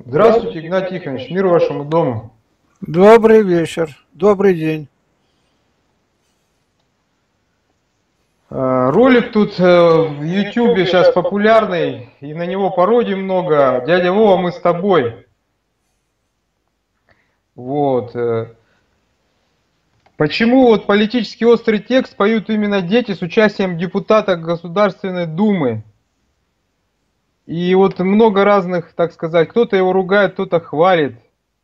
Здравствуйте, Игнатий Тихонович, мир вашему дому. Добрый вечер, добрый день. Ролик тут в Ютубе сейчас популярный, и на него пародий много. Дядя Вова, мы с тобой. Вот. Почему вот политический острый текст поют именно дети с участием депутата Государственной Думы? И вот много разных, так сказать, кто-то его ругает, кто-то хвалит.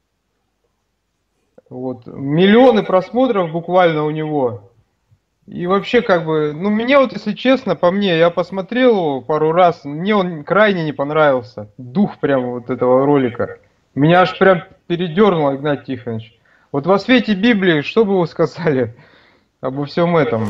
Вот. Миллионы просмотров буквально у него. И вообще, как бы, ну, мне вот, если честно, по мне, я посмотрел его пару раз, мне он крайне не понравился. Дух прямо вот этого ролика. Меня аж прям передернуло, Игнатий Тихонович. Вот во свете Библии, что бы вы сказали обо всем этом?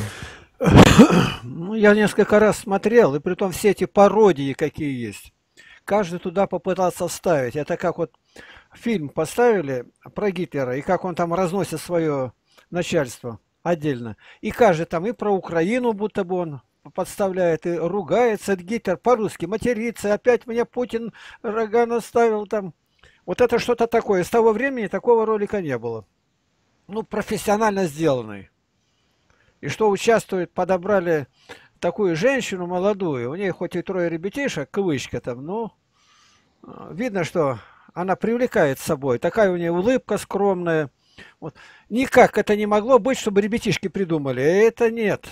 Ну, я несколько раз смотрел, и притом все эти пародии, какие есть. Каждый туда попытался вставить. Это как вот фильм поставили про Гитлера, и как он там разносит свое начальство отдельно. И каждый там и про Украину, будто бы он подставляет, и ругается Гитлер по-русски, матерится, опять мне Путин рога наставил там. Вот это что-то такое. С того времени такого ролика не было. Ну, профессионально сделанный. И что участвует, подобрали такую женщину молодую, у нее хоть и трое ребятишек, кавычка там, ну, видно, что она привлекает с собой. Такая у нее улыбка скромная. Вот. Никак это не могло быть, чтобы ребятишки придумали. Это нет.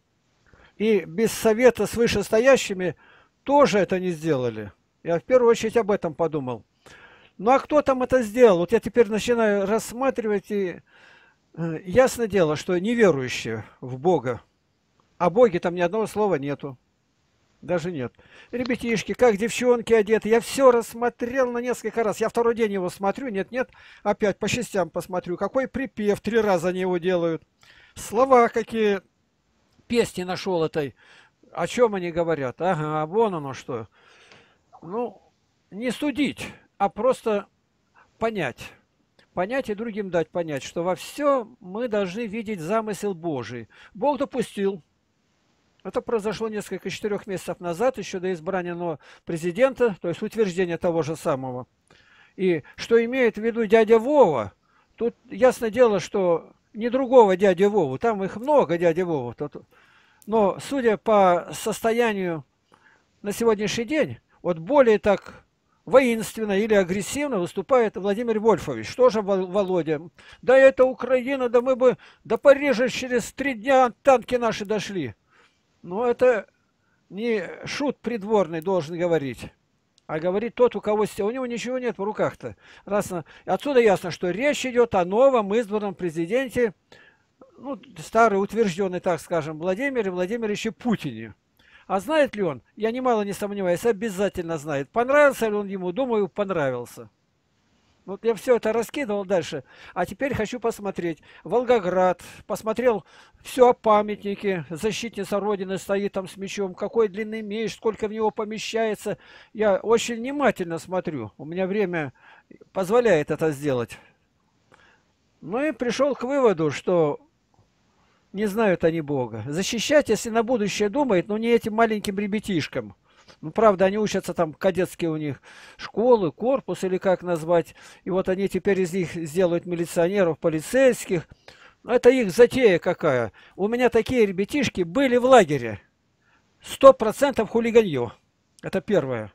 И без совета с вышестоящими тоже это не сделали. Я в первую очередь об этом подумал. Ну а кто там это сделал? Вот я теперь начинаю рассматривать, и ясно дело, что неверующие в Бога. О Боге там ни одного слова нету. Даже нет. Ребятишки, как девчонки одеты. Я все рассмотрел на несколько раз. Я второй день его смотрю. Нет-нет. Опять по частям посмотрю. Какой припев. 3 раза они его делают. Слова какие. Песни нашел этой. О чем они говорят? Ага, вон оно что. Ну, не судить, а просто понять. Понять и другим дать понять, что во всем мы должны видеть замысел Божий. Бог допустил. Это произошло несколько 4 месяцев назад, еще до избрания нового президента, то есть утверждения того же самого. И что имеет в виду дядя Вова, тут ясно дело, что не другого дядя Вову, там их много дядя Вова. Но судя по состоянию на сегодняшний день, вот более так воинственно или агрессивно выступает Владимир Вольфович. Что же, Володя? Да это Украина, да мы бы до Парижа через 3 дня танки наши дошли. Но это не шут придворный должен говорить, а говорит тот, у кого у него ничего нет в руках-то. Отсюда ясно, что речь идет о новом избранном президенте, ну, старый, утвержденный, так скажем, Владимире Владимировиче Путине. А знает ли он? Я немало не сомневаюсь, обязательно знает. Понравился ли он ему? Думаю, понравился. Вот я все это раскидывал дальше. А теперь хочу посмотреть. Волгоград. Посмотрел все о памятнике. Защитница Родины стоит там с мечом. Какой длинный меч, сколько в него помещается. Я очень внимательно смотрю. У меня время позволяет это сделать. Ну и пришел к выводу, что не знают они Бога. Защищать, если на будущее думает, но не этим маленьким ребятишкам. Ну, правда, они учатся там, кадетские у них школы, корпус или как назвать. И вот они теперь из них сделают милиционеров, полицейских. Это их затея какая. У меня такие ребятишки были в лагере. 100% хулиганье. Это первое.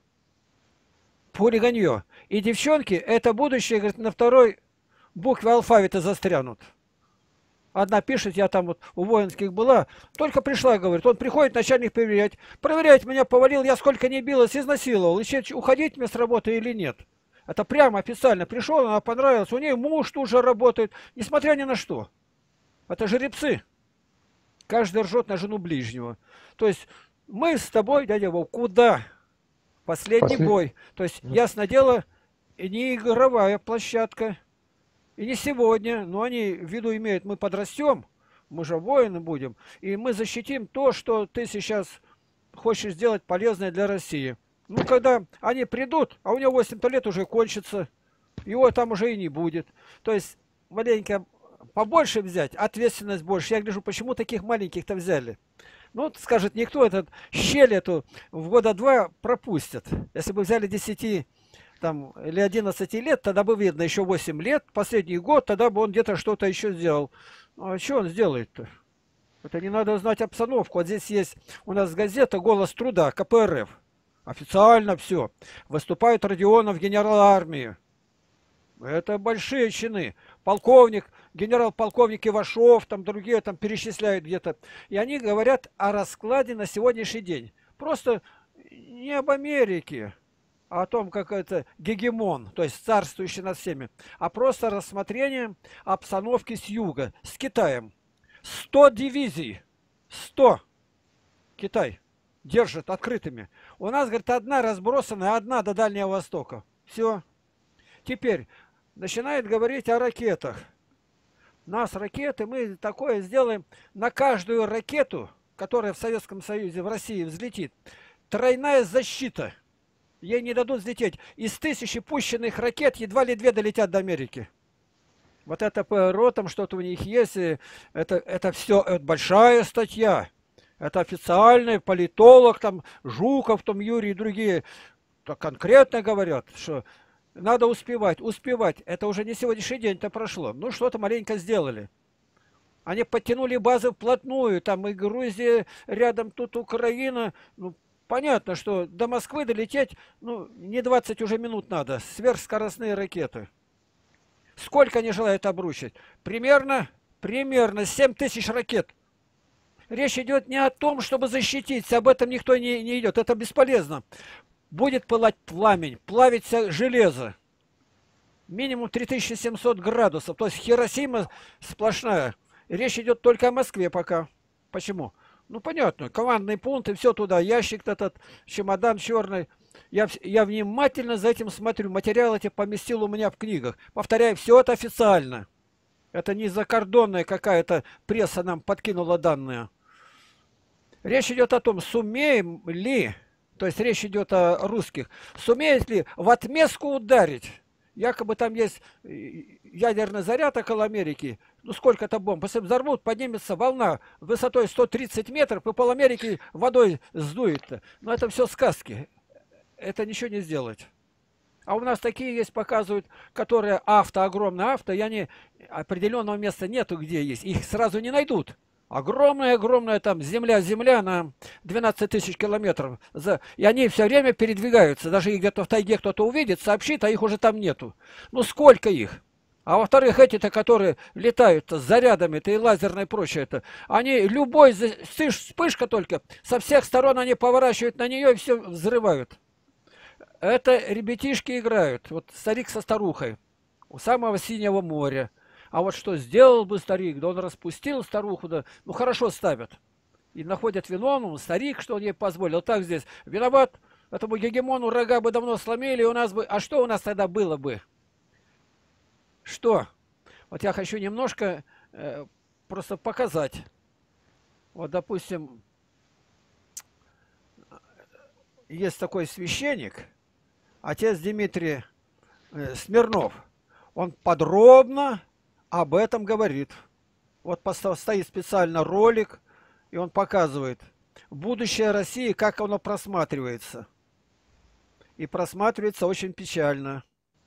Хулиганье. И девчонки, это будущее, говорит, на второй букве алфавита застрянут. Одна пишет, я там вот у воинских была, только пришла, говорит, он приходит, начальник проверять. Проверяет, меня повалил, я сколько не билась, изнасиловал. Еще уходить мне с работы или нет? Это прямо официально пришел, она понравилась. У нее муж тут же работает, несмотря ни на что. Это жеребцы. Каждый ржет на жену ближнего. То есть мы с тобой, дядя Вов, куда? Последний бой. То есть, ясно дело, не игровая площадка. И не сегодня, но они в виду имеют, мы подрастем, мы же воины будем, и мы защитим то, что ты сейчас хочешь сделать полезное для России. Ну, когда они придут, а у него 8 лет уже кончится, его там уже и не будет. То есть, маленько побольше взять, ответственность больше. Я гляжу, почему таких маленьких-то взяли? Ну, скажет, никто этот щель эту в года 2 пропустит. Если бы взяли 10 там, или 11 лет, тогда бы видно, еще 8 лет, последний год, тогда бы он где-то что-то еще сделал. Ну, а что он сделает-то? Это не надо знать обстановку. Вот здесь есть у нас газета «Голос труда», КПРФ. Официально все. Выступает Родионов, генерал армии. Это большие чины. Полковник, генерал-полковник Ивашов, там другие там перечисляют где-то. И они говорят о раскладе на сегодняшний день. Просто не об Америке, а о том, как это гегемон, то есть царствующий над всеми, а просто рассмотрение обстановки с юга, с Китаем. 100 дивизий, 100 Китай держит открытыми. У нас, говорит, одна разбросанная, одна до Дальнего Востока. Все. Теперь начинает говорить о ракетах. Нас ракеты, мы такое сделаем. На каждую ракету, которая в Советском Союзе, в России взлетит, тройная защита. Ей не дадут взлететь. Из 1000 пущенных ракет едва ли 2 долетят до Америки. Вот это ПРО, там что-то у них есть. Это все это большая статья. Это официальный политолог, там Жуков, там Юрий и другие конкретно говорят, что надо успевать. Успевать. Это уже не сегодняшний день-то прошло. Ну, что-то маленько сделали. Они подтянули базы вплотную. Там и Грузия рядом, тут Украина. Ну, понятно, что до Москвы долететь, ну, не 20 уже минут надо. Сверхскоростные ракеты. Сколько они желают обрушить? Примерно 7000 ракет. Речь идет не о том, чтобы защититься. Об этом никто не идет. Это бесполезно. Будет пылать пламень, плавиться железо. Минимум 3700 градусов. То есть Хиросима сплошная. Речь идет только о Москве пока. Почему? Ну, понятно. Командный пункт и все туда. Ящик этот, чемодан черный. Я внимательно за этим смотрю. Материал эти поместил у меня в книгах. Повторяю, все это официально. Это не закордонная какая-то пресса нам подкинула данные. Речь идет о том, сумеем ли, то есть речь идет о русских, сумеет ли в отместку ударить. Якобы там есть ядерный заряд около Америки. Ну сколько-то бомб. Если взорвут, поднимется волна высотой 130 метров, и пол Америки водой сдует. Но это все сказки. Это ничего не сделать. А у нас такие есть, показывают, которые огромные авто, и они определенного места нету, где есть. Их сразу не найдут. Огромная там земля на 12 000 километров. И они все время передвигаются. Даже их где-то в тайге кто-то увидит, сообщит, а их уже там нету. Ну сколько их? А во-вторых, эти-то, которые летают с зарядами-то и лазерной и прочее-то, они любой вспышка только, со всех сторон они поворачивают на нее и все взрывают. Это ребятишки играют. Вот старик со старухой у самого Синего моря. А вот что сделал бы старик? Да он распустил старуху, да, ну хорошо ставят. И находят виновным, старик, что он ей позволил. Так здесь виноват, этому гегемону рога бы давно сломили, и у нас бы... А что у нас тогда было бы? Что? Вот я хочу немножко просто показать. Вот, допустим, есть такой священник, отец Дмитрий Смирнов. Он подробно об этом говорит. Вот стоит специально ролик, и он показывает будущее России, как оно просматривается. И просматривается очень печально.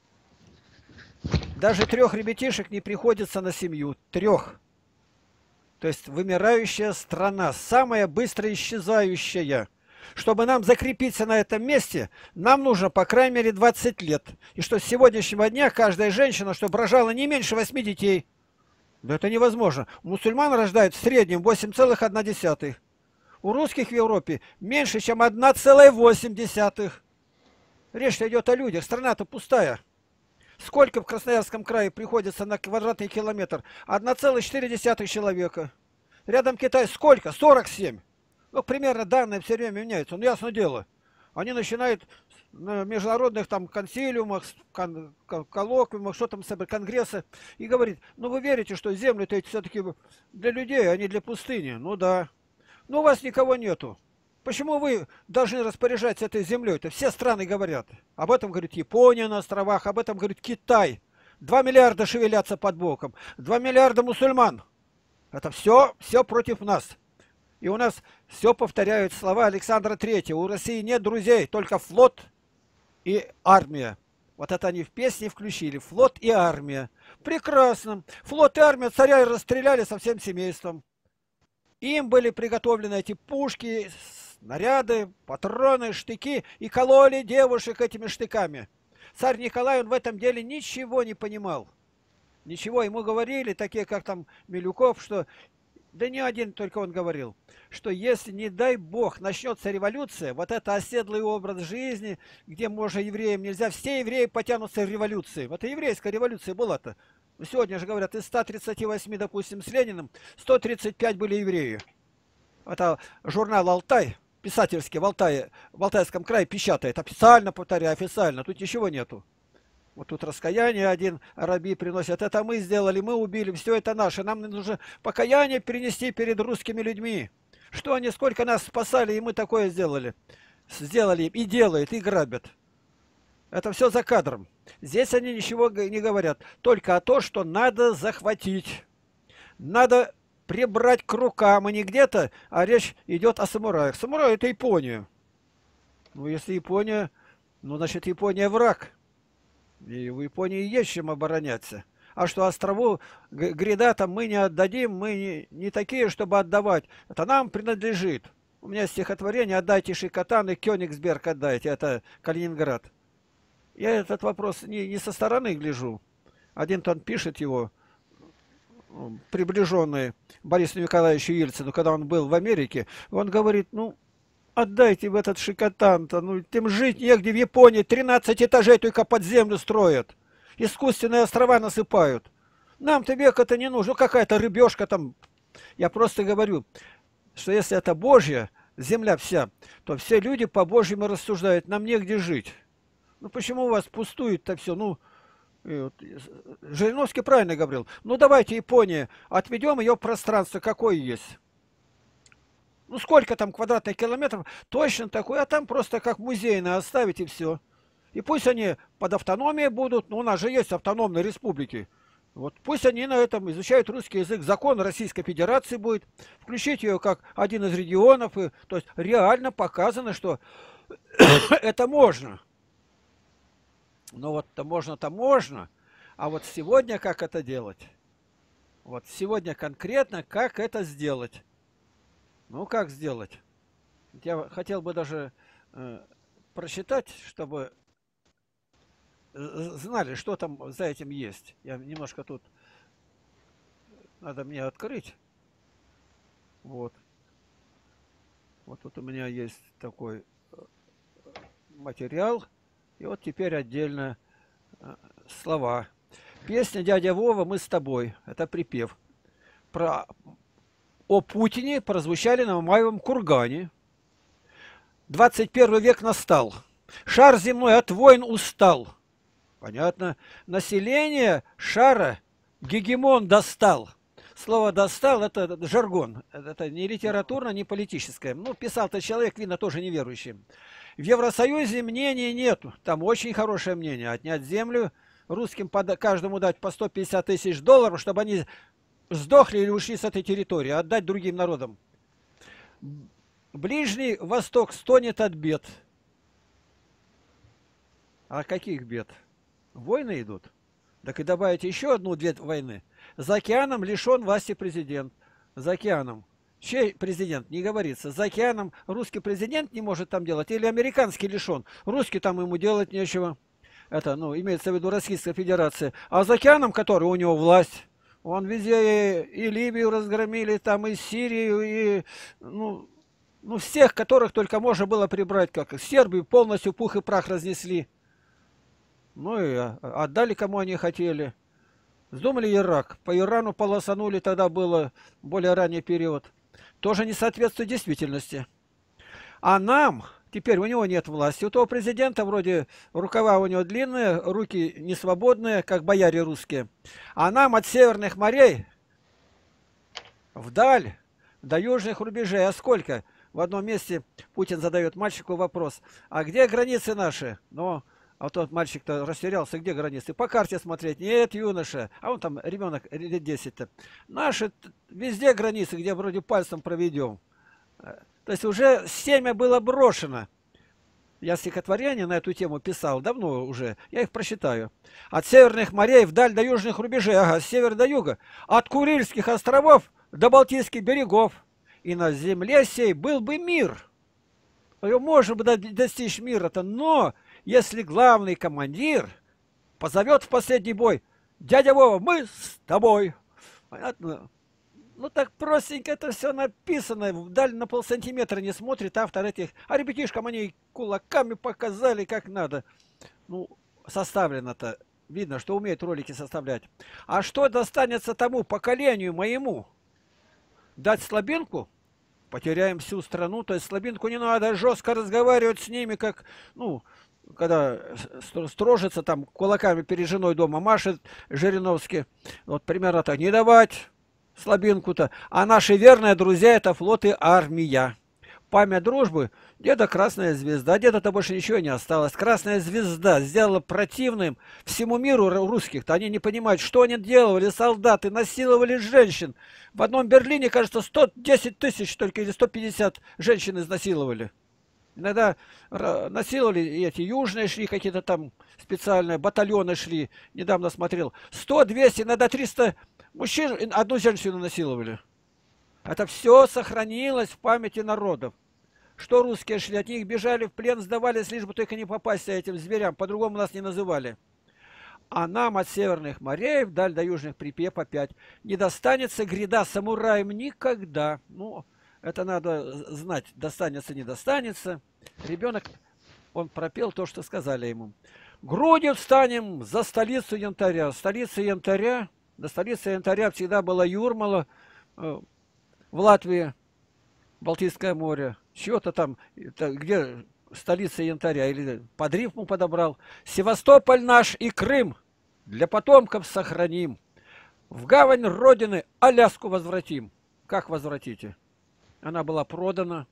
Даже 3 ребятишек не приходится на семью. 3. То есть вымирающая страна, самая быстро исчезающая. Чтобы нам закрепиться на этом месте, нам нужно по крайней мере 20 лет. И что с сегодняшнего дня каждая женщина, чтобы рожала не меньше 8 детей. Да это невозможно. У мусульман рождают в среднем 8,1. У русских в Европе меньше, чем 1,8. Речь идет о людях. Страна-то пустая. Сколько в Красноярском крае приходится на квадратный километр? 1,4 человека. Рядом Китай сколько? 47. Ну, примерно данные все время меняются. Ну, ясно дело. Они начинают на международных там консилиумах, коллоквиумах, что там, конгрессы, и говорит, ну, вы верите, что земли-то все-таки для людей, а не для пустыни? Ну, да. Ну, у вас никого нету. Почему вы должны распоряжаться этой землей? Это все страны говорят. Об этом говорит Япония на островах, об этом говорит Китай. 2 миллиарда шевелятся под боком, 2 миллиарда мусульман. Это все против нас. И у нас все повторяют слова Александра Третьего. У России нет друзей, только флот и армия. Вот это они в песне включили. Флот и армия. Прекрасно. Флот и армия царя расстреляли со всем семейством. Им были приготовлены эти пушки, снаряды, патроны, штыки. И кололи девушек этими штыками. Царь Николай, он в этом деле ничего не понимал. Ничего. Ему говорили, такие как там Милюков, что... Да не один только он говорил, что если, не дай бог, начнется революция, вот это оседлый образ жизни, где, может, евреям нельзя, все евреи потянутся в революции. Вот и еврейская революция была-то. Сегодня же говорят, из 138, допустим, с Лениным, 135 были евреи. Это журнал «Алтай», писательский в Алтае, в Алтайском крае печатает. Официально, повторяю, официально. Тут ничего нету. Вот тут раскаяние один раби приносят. Это мы сделали, мы убили, все это наше. Нам нужно покаяние перенести перед русскими людьми. Что они, сколько нас спасали, и мы такое сделали. Сделали и делают, и грабят. Это все за кадром. Здесь они ничего не говорят. Только о том, что надо захватить. Надо прибрать к рукам, и не где-то, а речь идет о самураях. Самураи — это Япония. Ну, если Япония, ну, значит, Япония враг. И в Японии есть чем обороняться. А что острову гряда там мы не отдадим, мы не такие, чтобы отдавать. Это нам принадлежит. У меня стихотворение «Отдайте Шикотан» и «Кёнигсберг отдайте». Это Калининград. Я этот вопрос не со стороны гляжу. Один-то он пишет его, приближенный Борису Николаевичу Ельцину, когда он был в Америке. Он говорит, ну, отдайте в этот Шикотан-то, ну, тем жить негде в Японии, 13 этажей только под землю строят. Искусственные острова насыпают. Нам-то века-то не нужно, ну, какая-то рыбешка там. Я просто говорю, что если это Божья, земля вся, то все люди по-божьему рассуждают, нам негде жить. Ну, почему у вас пустует-то все, ну, вот, Жириновский правильно говорил, ну, давайте Япония, отведем ее пространство, какое есть. Ну, сколько там квадратных километров, точно такой, а там просто как музейно оставить и все. И пусть они под автономией будут, ну, у нас же есть автономные республики. Вот пусть они на этом изучают русский язык, закон Российской Федерации будет, включить ее как один из регионов, и, то есть реально показано, что это можно. Ну, вот-то можно, а вот сегодня как это делать? Вот сегодня конкретно как это сделать? Ну, как сделать? Я хотел бы даже прочитать, чтобы знали, что там за этим есть. Я немножко тут... Надо мне открыть. Вот. Вот тут у меня есть такой материал. И вот теперь отдельно слова. Песня «Дядя Вова, мы с тобой». Это припев. О Путине прозвучали на Мамаевом кургане. 21 век настал. Шар земной от войн устал. Понятно. Население шара гегемон достал. Слово «достал» — это жаргон. Это не литературно, не политическое. Ну, писал-то человек, видно, тоже неверующий. В Евросоюзе мнений нету. Там очень хорошее мнение. Отнять землю, русским каждому дать по 150 тысяч долларов, чтобы они сдохли или ушли с этой территории, отдать другим народам. Ближний Восток стонет от бед. А каких бед? Войны идут. Так и добавить еще одну-две войны. За океаном лишен власти президент. За океаном. Чей президент? Не говорится. За океаном русский президент не может там делать. Или американский лишен. Русский там ему делать нечего. Это, ну, имеется в виду Российская Федерация. А за океаном, который у него власть. Он везде и Ливию разгромили, там и Сирию, и ну всех, которых только можно было прибрать, как Сербию полностью пух и прах разнесли. Ну и отдали, кому они хотели. Вздумали Ирак. По Ирану полосанули, тогда было более ранний период. Тоже не соответствует действительности. А нам, теперь у него нет власти. У того президента вроде рукава у него длинные, руки не свободные, как бояре русские. А нам от северных морей вдаль, до южных рубежей. А сколько? В одном месте Путин задает мальчику вопрос. А где границы наши? Ну, а тот мальчик-то растерялся. Где границы? По карте смотреть. Нет, юноша. А он там ребенок лет 10-то. Наши везде границы, где вроде пальцем проведем. То есть уже семя было брошено. Я стихотворение на эту тему писал давно уже. Я их прочитаю. От северных морей вдаль до южных рубежей, ага, с севера до юга. От Курильских островов до Балтийских берегов. И на земле сей был бы мир. Можно бы достичь мира-то, но если главный командир позовет в последний бой: дядя Вова, мы с тобой. Понятно? Ну так простенько это все написано. Вдаль на полсантиметра не смотрит автор этих. А ребятишкам они кулаками показали, как надо. Ну, составлено-то. Видно, что умеют ролики составлять. А что достанется тому поколению моему? Дать слабинку? Потеряем всю страну. То есть слабинку не надо жестко разговаривать с ними, как, ну, когда строжится там кулаками перед женой дома машет Жириновский. Вот примерно так. Не давать слабинку-то. А наши верные друзья — это флот и армия. Память дружбы — деда Красная Звезда. Деда-то больше ничего не осталось. Красная Звезда сделала противным всему миру русских-то. Они не понимают, что они делали. Солдаты насиловали женщин. В одном Берлине, кажется, 110 тысяч только или 150 женщин изнасиловали. Иногда насиловали, и эти южные шли, какие-то там специальные батальоны шли. Недавно смотрел. 100, 200, иногда 300 мужчин, одну женщину насиловали. Это все сохранилось в памяти народов. Что русские шли, от них бежали в плен, сдавались, лишь бы только не попасть этим зверям. По-другому нас не называли. А нам от северных морей вдаль до южных припев опять не достанется гряда самураям никогда. Ну, это надо знать, достанется, не достанется. Ребенок, он пропел то, что сказали ему. Грудью встанем за столицу янтаря. Столица янтаря, до столицы янтаря всегда была Юрмала, в Латвии, Балтийское море. Чего-то там, где столица янтаря, или под рифму подобрал. Севастополь наш и Крым для потомков сохраним. В гавань Родины Аляску возвратим. Как возвратите? Она была продана.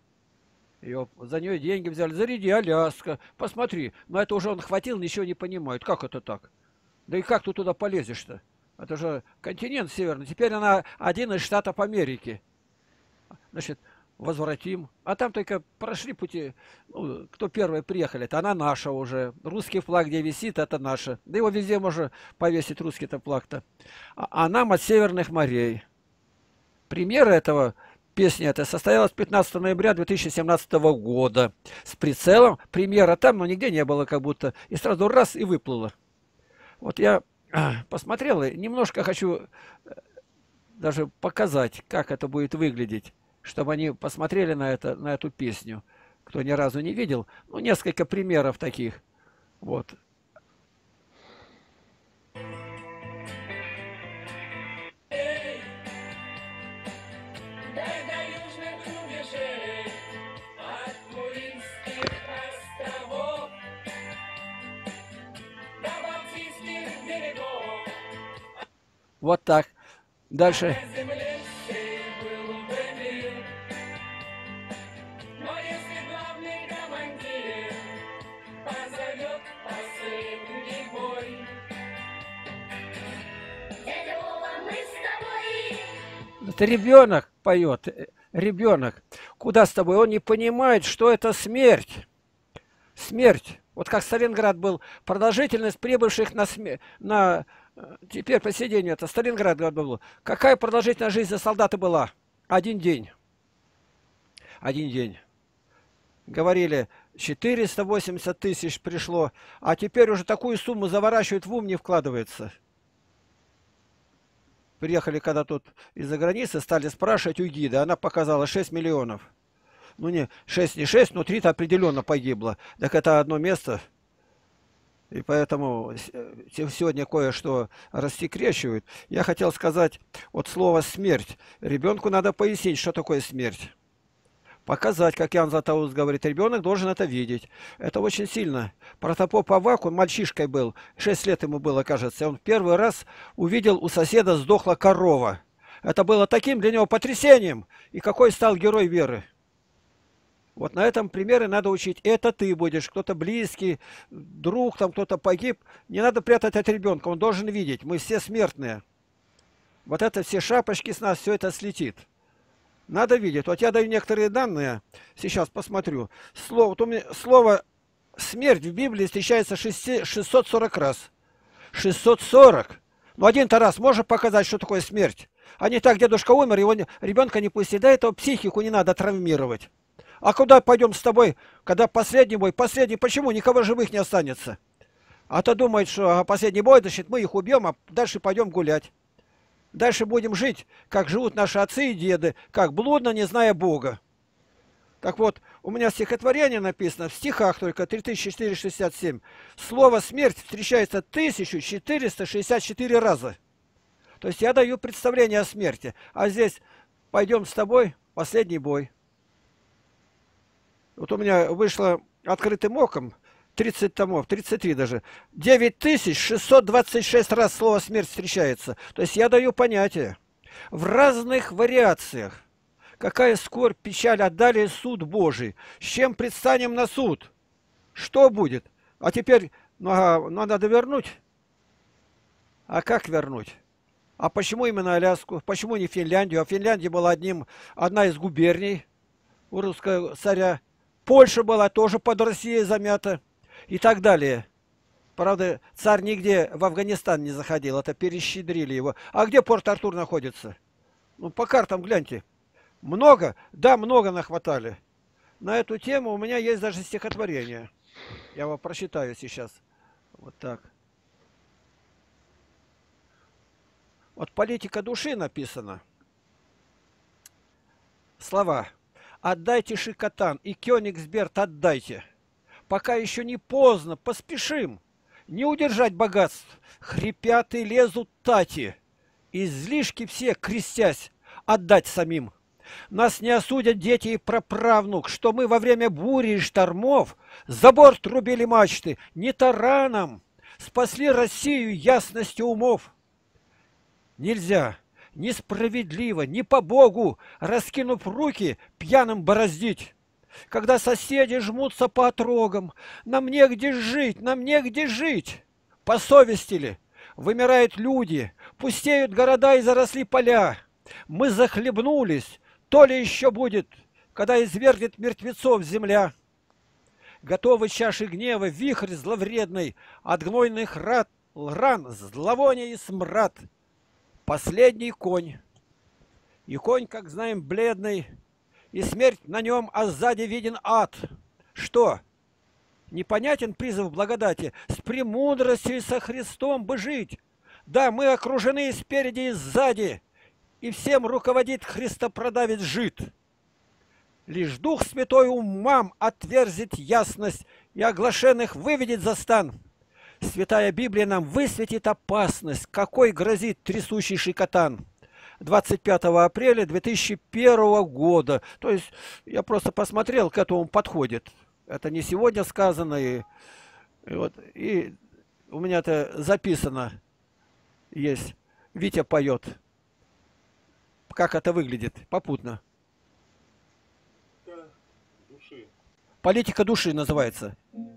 За нее деньги взяли. Заряди, Аляска. Посмотри. Но это уже он хватил, ничего не понимает. Как это так? Да и как ты туда полезешь-то? Это же континент северный. Теперь она один из штатов Америки. Значит, возвратим. А там только прошли пути. Ну, кто первые приехали, это она наша уже. Русский флаг, где висит, это наша. Да его везде можно повесить, русский-то флаг-то. А нам от северных морей. Пример этого песни это состоялась 15 ноября 2017 года. С прицелом. Примера там, но нигде не было как будто. И сразу раз и выплыло. Вот я посмотрел и немножко хочу даже показать, как это будет выглядеть, чтобы они посмотрели на эту песню, кто ни разу не видел. Ну, несколько примеров таких. Вот. Вот так. Дальше. Это ребенок поет. Ребенок. Куда с тобой? Он не понимает, что это смерть. Смерть. Вот как Сталинград был. Продолжительность прибывших на теперь по сей день это Сталинград был. Какая продолжительность жизни солдата была? 1 день. 1 день. Говорили, 480 тысяч пришло, а теперь уже такую сумму заворачивают, в ум не вкладывается. Приехали когда тут из-за границы, стали спрашивать у гида, она показала 6 миллионов. Ну не 6, не 6, но 3-то определенно погибло. Так это одно место. И поэтому сегодня кое-что рассекречивают. Я хотел сказать, вот слово «смерть». Ребенку надо пояснить, что такое смерть. Показать, как Ян Златоуст говорит, ребенок должен это видеть. Это очень сильно. Протопоп Аввак, он мальчишкой был, 6 лет ему было, кажется. Он первый раз увидел, у соседа сдохла корова. Это было таким для него потрясением. И какой стал герой веры. Вот на этом примере надо учить. Это ты будешь, кто-то близкий, друг, там кто-то погиб. Не надо прятать от ребенка, он должен видеть. Мы все смертные. Вот это все шапочки с нас, все это слетит. Надо видеть. Вот я даю некоторые данные, сейчас посмотрю. Вот у меня слово смерть в Библии встречается 640 раз. 640. Ну, один-то раз можно показать, что такое смерть. А не так, дедушка умер, его ребенка не пустить. До этого психику не надо травмировать. А куда пойдем с тобой, когда последний бой? Последний, почему? Никого живых не останется. А то думает, что последний бой, значит, мы их убьем, а дальше пойдем гулять. Дальше будем жить, как живут наши отцы и деды, как блудно, не зная Бога. Так вот, у меня стихотворение написано, в стихах только 3467. Слово «смерть» встречается 1464 раза. То есть я даю представление о смерти. А здесь пойдем с тобой, последний бой. Вот у меня вышло открытым оком 30 томов, 33 даже. 9626 раз слово «смерть» встречается. То есть я даю понятие. В разных вариациях. Какая скорбь, печаль, отдали суд Божий. С чем предстанем на суд? Что будет? А теперь надо вернуть. А как вернуть? А почему именно Аляску? Почему не Финляндию? А Финляндия была одна из губерний у русского царя. Польша была тоже под Россией замята. И так далее. Правда, царь нигде в Афганистан не заходил. Это перещедрили его. А где Порт-Артур находится? Ну, по картам гляньте. Много? Да, много нахватали. На эту тему у меня есть даже стихотворение. Я его прочитаю сейчас. Вот так. Вот «Политика души» написано. Слова. «Отдайте Шикотан и Кёнигсберг отдайте. Пока еще не поздно, поспешим. Не удержать богатств. Хрипят и лезут тати. Излишки все, крестясь, отдать самим. Нас не осудят дети и праправнук, что мы во время бури и штормов за борт рубили мачты не тараном, спасли Россию ясностью умов. Нельзя, несправедливо, не по Богу, раскинув руки, пьяным бороздить. Когда соседи жмутся по отрогам, нам негде жить, нам негде жить. По совести ли? Вымирают люди, пустеют города и заросли поля. Мы захлебнулись, то ли еще будет, когда извергнет мертвецов земля. Готовы чаши гнева, вихрь зловредный, от гнойных ран, зловоние и смрад. Последний конь. И конь, как знаем, бледный, и смерть на нем, а сзади виден ад. Что? Непонятен призыв благодати? С премудростью и со Христом бы жить. Да, мы окружены спереди и сзади, и всем руководит христопродавец жид. Лишь Дух Святой умам отверзит ясность и оглашенных выведет за стан. Святая Библия нам высветит опасность, какой грозит трясущий Шикотан. 25 апреля 2001 года. То есть я просто посмотрел, к этому подходит. Это не сегодня сказано. И у меня это записано. Есть. Витя поет. Как это выглядит? Попутно. «Политика души» называется.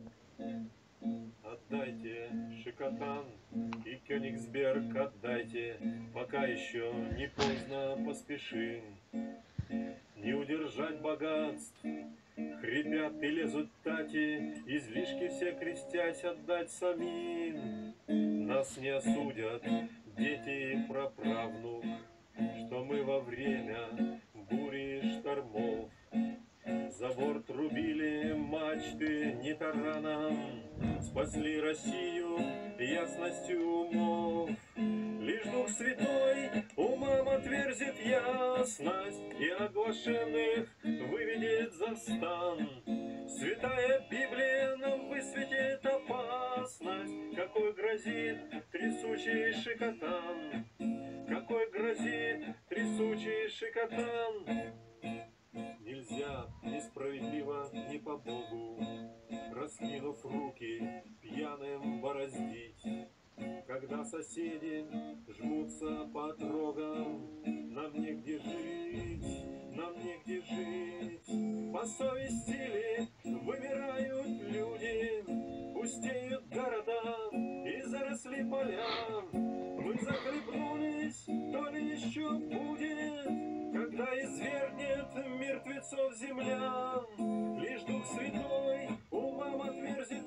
Отдайте Шикотан и Кёнигсберг отдайте, пока еще не поздно поспешим. Не удержать богатств, хрипят и лезут тати, излишки все крестясь отдать самим. Нас не осудят дети и праправнук, что мы во время бури и штормов за борт рубили мачты не тараном, спасли Россию ясностью умов. Лишь Дух Святой умам отверзит ясность и оглашенных выведет за стан. Святая Библия нам высветит опасность, какой грозит трясучий Шикотан. Какой грозит трясучий Шикотан. Нельзя несправедливо не по Богу, раскинув руки, пьяным бороздить. Когда соседи жмутся по отрогам, нам негде жить, нам негде жить. По совести ли вымирают люди, пустеют города и заросли поля. Мы захлебнулись, то ли еще будет, когда извергнет мертвецов земля. Лишь Дух Святой умам отверзит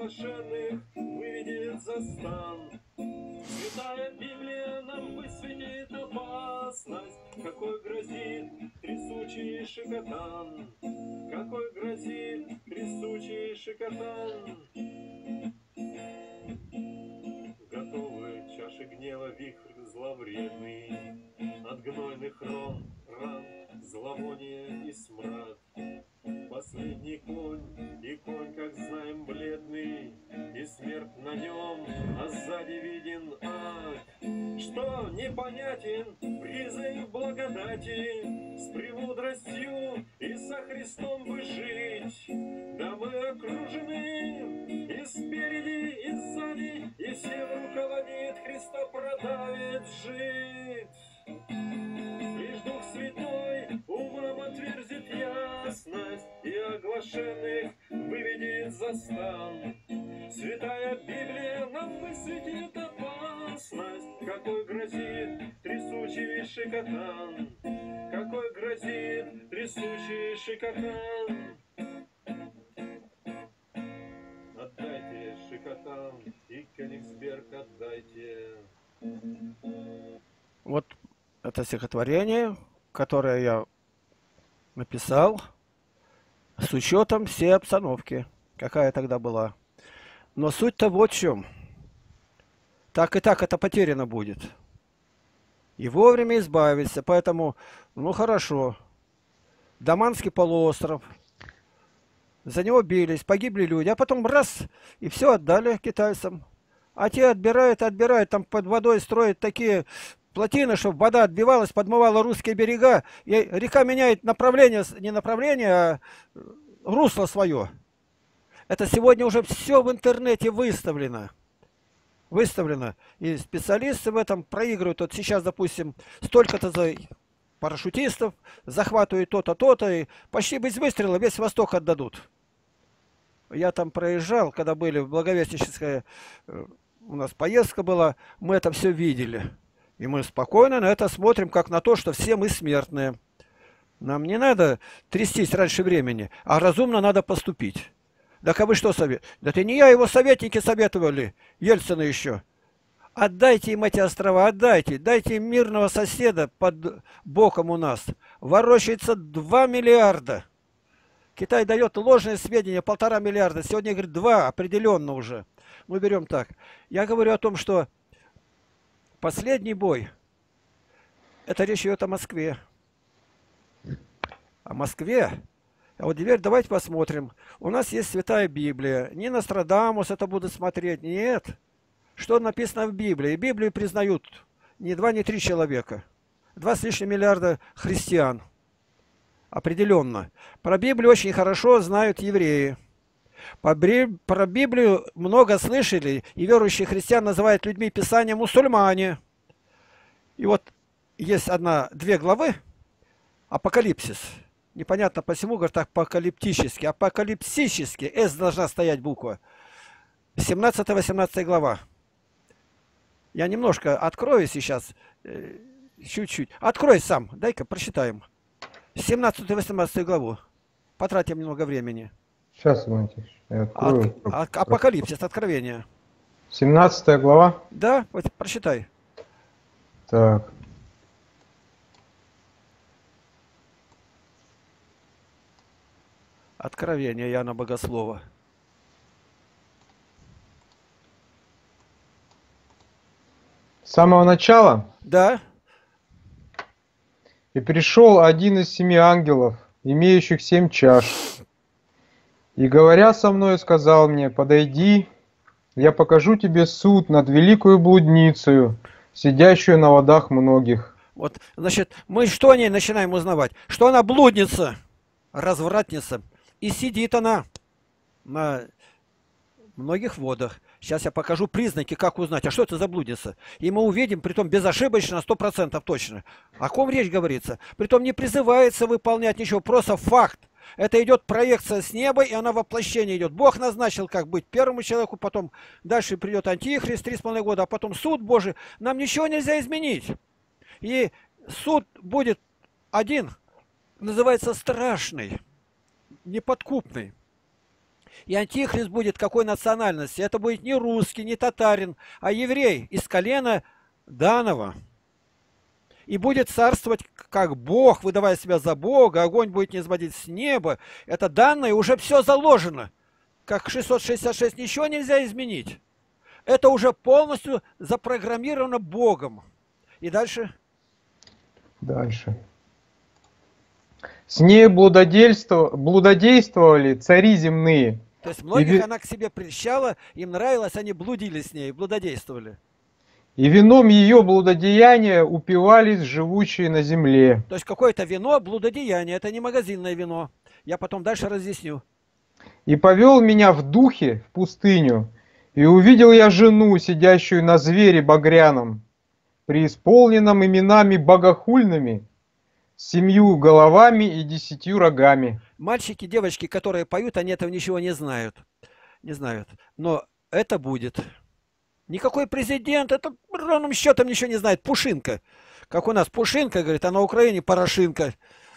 оглашенных выведет за стан. Святая Библия нам высветит опасность, какой грозит трясучий шикотан, какой грозит трясучий шикотан. Готовы чаши гнева вихрь зловредный, от гнойных ран зловоние и смрад. Последний конь, и конь, как знаем, бледный, и смерть на нем, а сзади виден ад. Что непонятен призыв благодати, с премудростью и со Христом бы жить. Да мы окружены и спереди, и сзади, и всем руководит, Христа продавит жить. Лишь Дух Святой умом отверзит ясность и оглашенных выведет за стан. Святая Библия нам высветит опасность, какой грозит трясучий шикотан, какой грозит трясучий шикотан. Отдайте шикотан и Кёнигсберг отдайте. Вот это стихотворение, которое я написал с учетом всей обстановки, какая тогда была. Но суть-то вот в чем. Так и так это потеряно будет. И вовремя избавиться. Поэтому, ну хорошо. Даманский полуостров. За него бились, погибли люди. А потом раз, и все отдали китайцам. А те отбирают, там под водой строят такие плотины, чтобы вода отбивалась, подмывала русские берега. И река меняет направление, не направление, а русло свое. Это сегодня уже все в интернете выставлено. И специалисты в этом проигрывают. Вот сейчас, допустим, столько-то за парашютистов захватывают то-то, то-то, и почти без выстрела весь Восток отдадут. Я там проезжал, когда были в Благовещенской, у нас поездка была, мы это все видели. И мы спокойно на это смотрим, как на то, что все мы смертные. Нам не надо трястись раньше времени, а разумно надо поступить. Так а вы что советуете? Да это не я, его советники советовали, Ельцина еще. Отдайте им эти острова, отдайте. Дайте им мирного соседа под боком у нас. Ворочается 2 миллиарда. Китай дает ложные сведения, 1,5 миллиарда. Сегодня, говорит, 2 определенно уже. Мы берем так. Я говорю о том, что последний бой, это речь идет о Москве. О Москве. А вот теперь давайте посмотрим. У нас есть Святая Библия. Не Нострадамус это будут смотреть. Нет. Что написано в Библии? Библию признают не 2, не 3 человека. 2 с лишним миллиарда христиан. Определенно. Про Библию очень хорошо знают евреи. Про Библию много слышали, и верующие христиан называют людьми Писания мусульмане. И вот есть 1-2 главы, Апокалипсис. Непонятно почему, говорят, апокалиптически, апокалипсически, С должна стоять буква. 17-18 глава. Я немножко открою сейчас, чуть-чуть. Открой сам, дай-ка прочитаем. 17-18 главу. Потратим немного времени. Сейчас, Ивантич, я открою. Апокалипсис, Откровение. 17 глава? Да, вот прочитай. Так. Откровение Иоанна Богослова. С самого начала? Да. И пришел один из 7 ангелов, имеющих 7 чаш. И, говоря со мной, сказал мне: подойди, я покажу тебе суд над великою блудницею, сидящую на водах многих. Вот, значит, мы что о ней начинаем узнавать? Что она блудница, развратница. И сидит она на многих водах. Сейчас я покажу признаки, как узнать, а что это за блудница. И мы увидим, притом безошибочно, 100% точно. О ком речь говорится. Притом не призывается выполнять ничего, просто факт. Это идет проекция с неба, и она воплощение идет. Бог назначил, как быть первому человеку, потом дальше придет Антихрист, 3,5 года, а потом суд Божий. Нам ничего нельзя изменить. И суд будет один, называется страшный, неподкупный. И антихрист будет какой национальности? Это будет не русский, не татарин, а еврей из колена Данова. И будет царствовать как Бог, выдавая себя за Бога, огонь будет не низводить с неба. Это данное, уже все заложено. Как 666 ничего нельзя изменить. Это уже полностью запрограммировано Богом. И дальше? Дальше. С ней блудодействовали цари земные. То есть многих она к себе прельщала, им нравилось, они блудили с ней, блудодействовали. И вином ее блудодеяния упивались живущие на земле. То есть какое-то вино, блудодеяние, это не магазинное вино. Я потом дальше разъясню. И повел меня в духе в пустыню, и увидел я жену, сидящую на звере багряном, преисполненном именами богохульными, с 7 головами и 10 рогами. Мальчики, девочки, которые поют, они этого ничего не знают. Не знают. Но это будет. Никакой президент, это ровным счетом ничего не знает. Пушинка. Как у нас Пушинка, говорит, а на Украине Порошинка.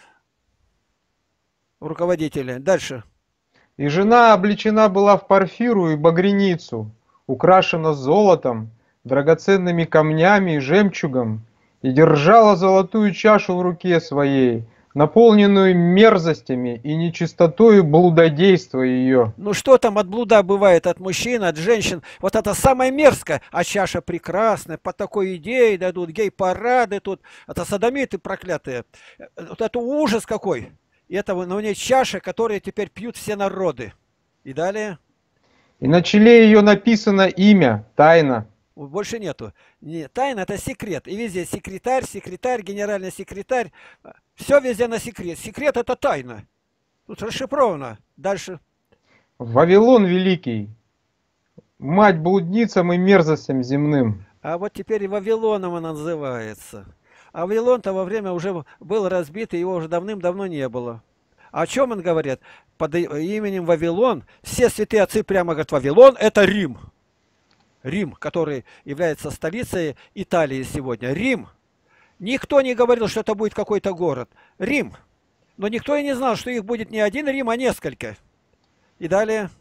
Руководители. Дальше. И жена облечена была в парфиру и багряницу, украшена золотом, драгоценными камнями и жемчугом, и держала золотую чашу в руке своей, наполненную мерзостями и нечистотою блудодейства ее. Ну что там от блуда бывает, от мужчин, от женщин? Вот это самое мерзкое. А чаша прекрасная, по такой идее дадут, гей-парады тут. Это содомиты проклятые. Вот это ужас какой. И это у нее чаша, которую теперь пьют все народы. И далее? И на челе ее написано имя, тайна. Больше нету. Не, тайна это секрет. И везде секретарь, секретарь, генеральный секретарь. Все везде на секрет. Секрет это тайна. Тут расшифровано. Дальше. Вавилон великий, мать блудницам и мерзостям земным. А вот теперь и Вавилоном она называется. А Вавилон-то во время уже был разбит, и его уже давным-давно не было. О чем он говорит? Под именем Вавилон все святые отцы прямо говорят, Вавилон это Рим. Рим, который является столицей Италии сегодня. Рим. Никто не говорил, что это будет какой-то город. Рим. Но никто и не знал, что их будет не один Рим, а несколько. И далее.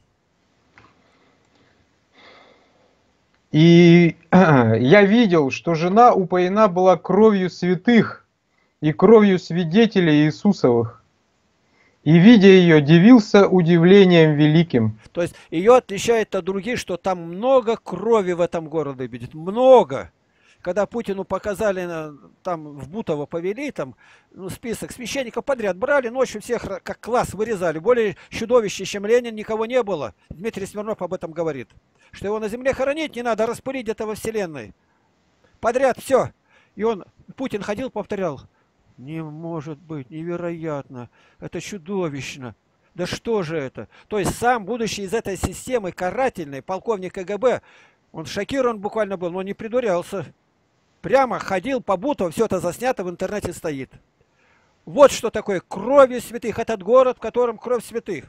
И я видел, что жена упоена была кровью святых и кровью свидетелей Иисусовых. И, видя ее, дивился удивлением великим. То есть ее отличает от других, что там много крови в этом городе будет. Много. Когда Путину показали, там в Бутово повели, там список священников подряд брали, ночью всех как класс вырезали. Более чудовища, чем Ленин, никого не было. Дмитрий Смирнов об этом говорит. Что его на земле хоронить не надо, распылить где-то во вселенной. Подряд все. И Путин ходил, повторял. Не может быть, невероятно, это чудовищно. Да что же это? То есть сам, будучи из этой системы карательной, полковник КГБ, он шокирован буквально был, но не придурялся. Прямо ходил по Бутово, все это заснято, в интернете стоит. Вот что такое кровью святых, этот город, в котором кровь святых.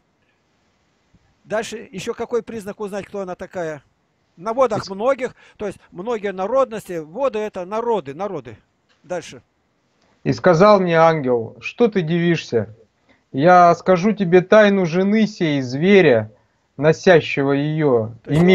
Дальше еще какой признак узнать, кто она такая? На водах многих, то есть многие народности, воды это народы. Дальше. И сказал мне ангел, что ты дивишься? Я скажу тебе тайну жены сей, зверя, носящего ее,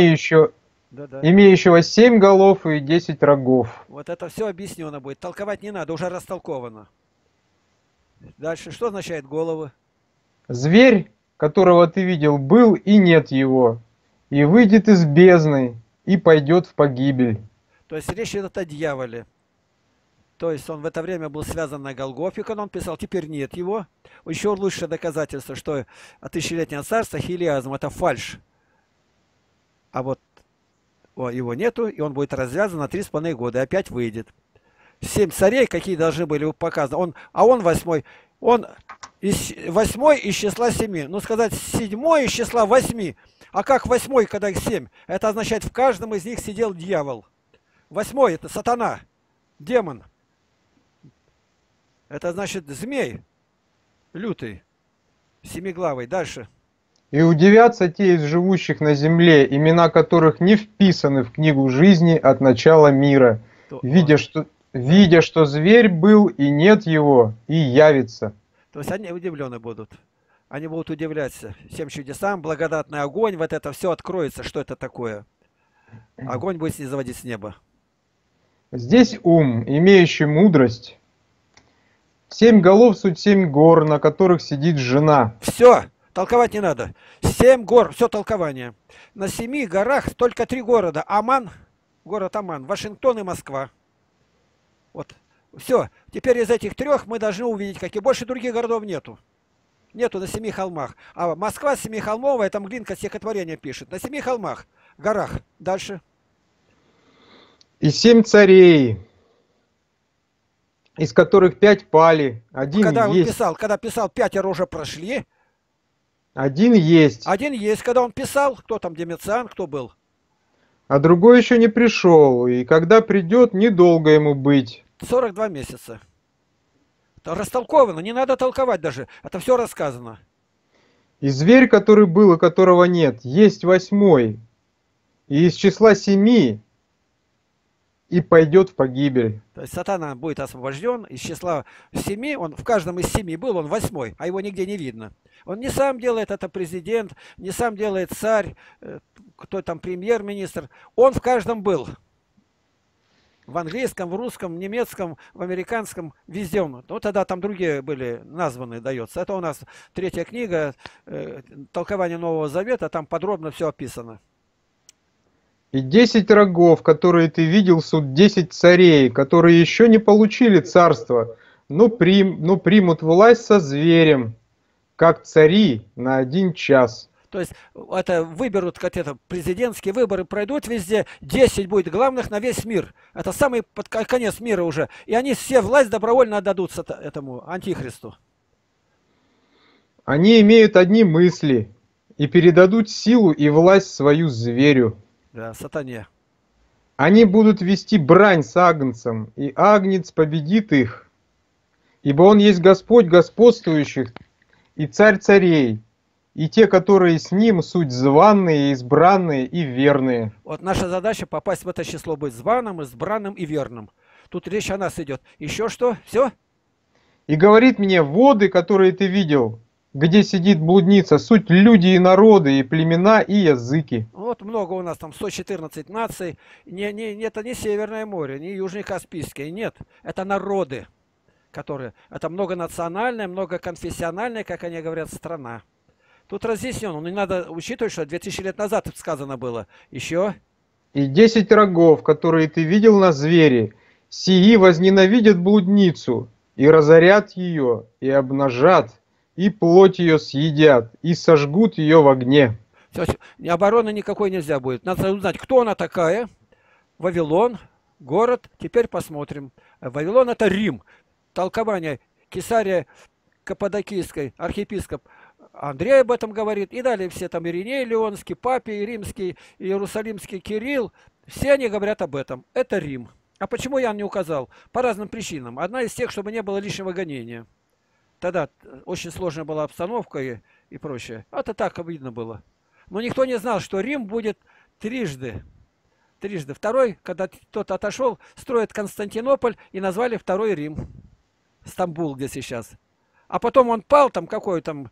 имеющего 7 голов и 10 рогов. Вот это все объяснено будет. Толковать не надо, уже растолковано. Дальше, что означает головы? Зверь, которого ты видел, был и нет его, и выйдет из бездны, и пойдет в погибель. То есть речь идет о дьяволе. То есть он в это время был связан на Голгофе, когда он писал, теперь нет его. Еще лучшее доказательство, что тысячелетнее царство, хилиазм, это фальшь. А вот его нету, и он будет развязан на 3,5 года, и опять выйдет. 7 царей, какие должны были показаны, он 8-й, он 8-й из числа 7. Ну сказать, 7-й из числа 8. А как 8-й, когда их 7? Это означает, в каждом из них сидел дьявол. 8-й это сатана, демон. Это значит змей, лютый, семиглавый. Дальше. И удивятся те из живущих на земле, имена которых не вписаны в книгу жизни от начала мира, видя, что зверь был и нет его, и явится. То есть они удивлены будут. Они будут удивляться всем чудесам, благодатный огонь, вот это все откроется, что это такое. Огонь будет снизоводить с неба. Здесь ум, имеющий мудрость. 7 голов суть 7 гор, на которых сидит жена. Все, толковать не надо. 7 гор, все толкование. На 7 горах только 3 города. Аман, город Аман, Вашингтон и Москва. Вот, все. Теперь из этих 3 мы должны увидеть, какие больше других городов нету. Нету на 7 холмах. А Москва 7-холмовая, там Глинка стихотворение пишет. На 7 холмах, горах. Дальше. И 7 царей, из которых 5 пали. Один Когда он есть. писал, когда писал, 5 уже прошли. Один есть. Один есть, когда он писал. Кто там, Домициан, кто был? А другой еще не пришел. И когда придет, недолго ему быть. 42 месяца. Это растолковано, не надо толковать даже. Это все рассказано. И зверь, который был и которого нет, есть 8. И из числа 7 и пойдет в погибель. То есть сатана будет освобожден из числа 7, он в каждом из 7 был, он 8, а его нигде не видно. Он не сам делает, это президент, не сам делает царь, кто там премьер-министр. Он в каждом был. В английском, в русском, в немецком, в американском, везде он. Ну, тогда там другие были названы, дается. Это у нас 3 книга, толкование Нового Завета, там подробно все описано. И 10 рогов, которые ты видел, суть 10 царей, которые еще не получили царство, но примут власть со зверем, как цари на 1 час. То есть это выберут, как это, президентские выборы пройдут везде, 10 будет главных на весь мир. Это самый под конец мира уже. И они все власть добровольно отдадутся этому антихристу. Они имеют одни мысли и передадут силу и власть свою зверю. Да, сатане. Они будут вести брань с агнцем, и агнец победит их. Ибо он есть Господь господствующих и царь царей, и те, которые с ним, суть званые, избранные и верные. Вот наша задача попасть в это число, быть званым, избранным и верным. Тут речь о нас идет. Еще что? Все? И говорит мне, воды, которые ты видел, где сидит блудница, суть люди и народы, и племена, и языки. Вот много у нас там, 114 наций. Это не Северное море, не Южное Каспийское, нет. Это народы, которые... Это многонациональная, многоконфессиональная, как они говорят, страна. Тут разъяснено, но не надо учитывать, что 2000 лет назад сказано было. Еще. И 10 рогов, которые ты видел на звере, сии возненавидят блудницу, и разорят ее, и обнажат, и плоть ее съедят, и сожгут ее в огне. Обороны никакой нельзя будет. Надо узнать, кто она такая. Вавилон, город. Теперь посмотрим. Вавилон — это Рим. Толкование Кесария Каппадокийской, архиепископ Андрей об этом говорит. И далее все там Ириней Леонский, Папий Римский, Иерусалимский Кирилл. Все они говорят об этом. Это Рим. А почему я не указал? По разным причинам. Одна из тех, чтобы не было лишнего гонения. Тогда очень сложная была обстановка и прочее. Это так видно было. Но никто не знал, что Рим будет трижды. Второй, когда кто-то отошел, строят Константинополь и назвали Второй Рим. Стамбул, где сейчас. А потом он пал, там какой там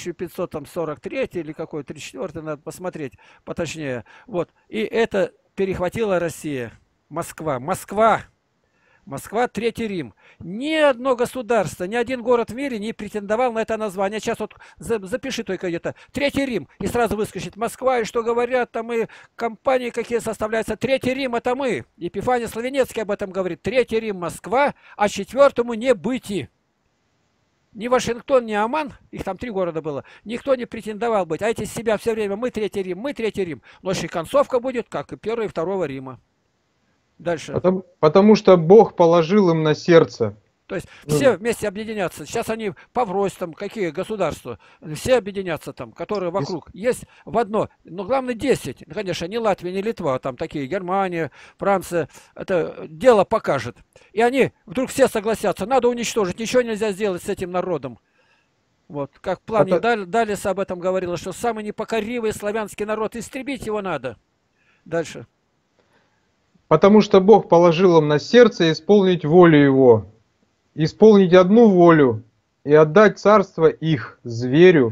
1543 или какой 34, надо посмотреть поточнее. Вот. И это перехватила Россия. Москва, Третий Рим. Ни одно государство, ни один город в мире не претендовал на это название. Сейчас вот запиши только где-то. Третий Рим. И сразу выскочит Москва, и что говорят, там и компании какие составляются. Третий Рим — это мы. Епифаний Славенецкий об этом говорит. Третий Рим — Москва, а 4-му не быть. Ни Вашингтон, ни Оман, их там 3 города было, никто не претендовал быть. А эти себя все время, мы Третий Рим, мы Третий Рим. Но и концовка будет, как и 1 и 2 Рима. Дальше. Потому что Бог положил им на сердце. То есть все вместе объединятся. Сейчас они поврось там, какие государства. Все объединятся там, которые вокруг. Есть в одно. Но главное 10. Конечно, не Латвия, не Литва. Там такие Германия, Франция. Это дело покажет. И они вдруг все согласятся. Надо уничтожить. Ничего нельзя сделать с этим народом. Вот. Как в плане Далиса об этом говорила, что самый непокоривый славянский народ. Истребить его надо. Дальше. Потому что Бог положил им на сердце исполнить волю Его, исполнить одну волю и отдать царство их, зверю,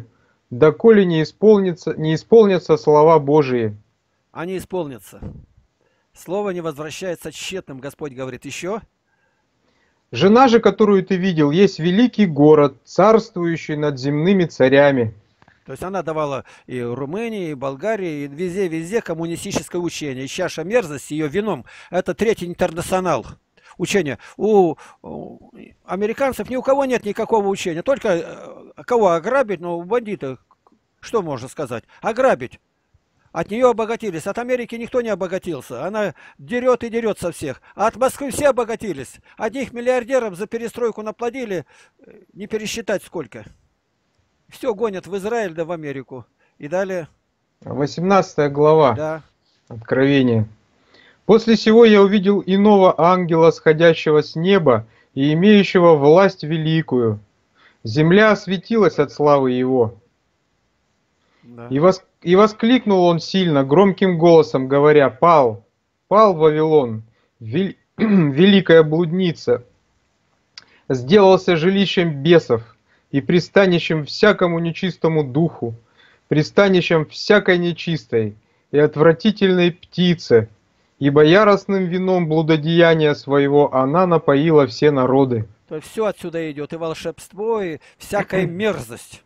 доколе не исполнятся слова Божии. Они исполнятся. Слово не возвращается тщетным, Господь говорит. Еще? Жена же, которую ты видел, есть великий город, царствующий над земными царями. То есть она давала и Румынии, и Болгарии, и везде коммунистическое учение. И чаша мерзости, ее вином, это третий интернационал учения. У американцев ни у кого нет никакого учения. Только кого ограбить, но у бандитов, что можно сказать? Ограбить. От нее обогатились. От Америки никто не обогатился. Она дерет и дерет со всех. А от Москвы все обогатились. Одних миллиардеров за перестройку наплодили, не пересчитать сколько. Все гонят в Израиль да в Америку. И далее. 18 глава. Да. Откровение. После сего я увидел иного ангела, сходящего с неба и имеющего власть великую. Земля осветилась от славы его. Да. И воскликнул он сильно, громким голосом, говоря: «Пал, пал Вавилон, великая блудница, сделался жилищем бесов и пристанищем всякому нечистому духу, пристанищем всякой нечистой и отвратительной птице, ибо яростным вином блудодеяния своего она напоила все народы». То есть все отсюда идет, и волшебство, и всякая мерзость.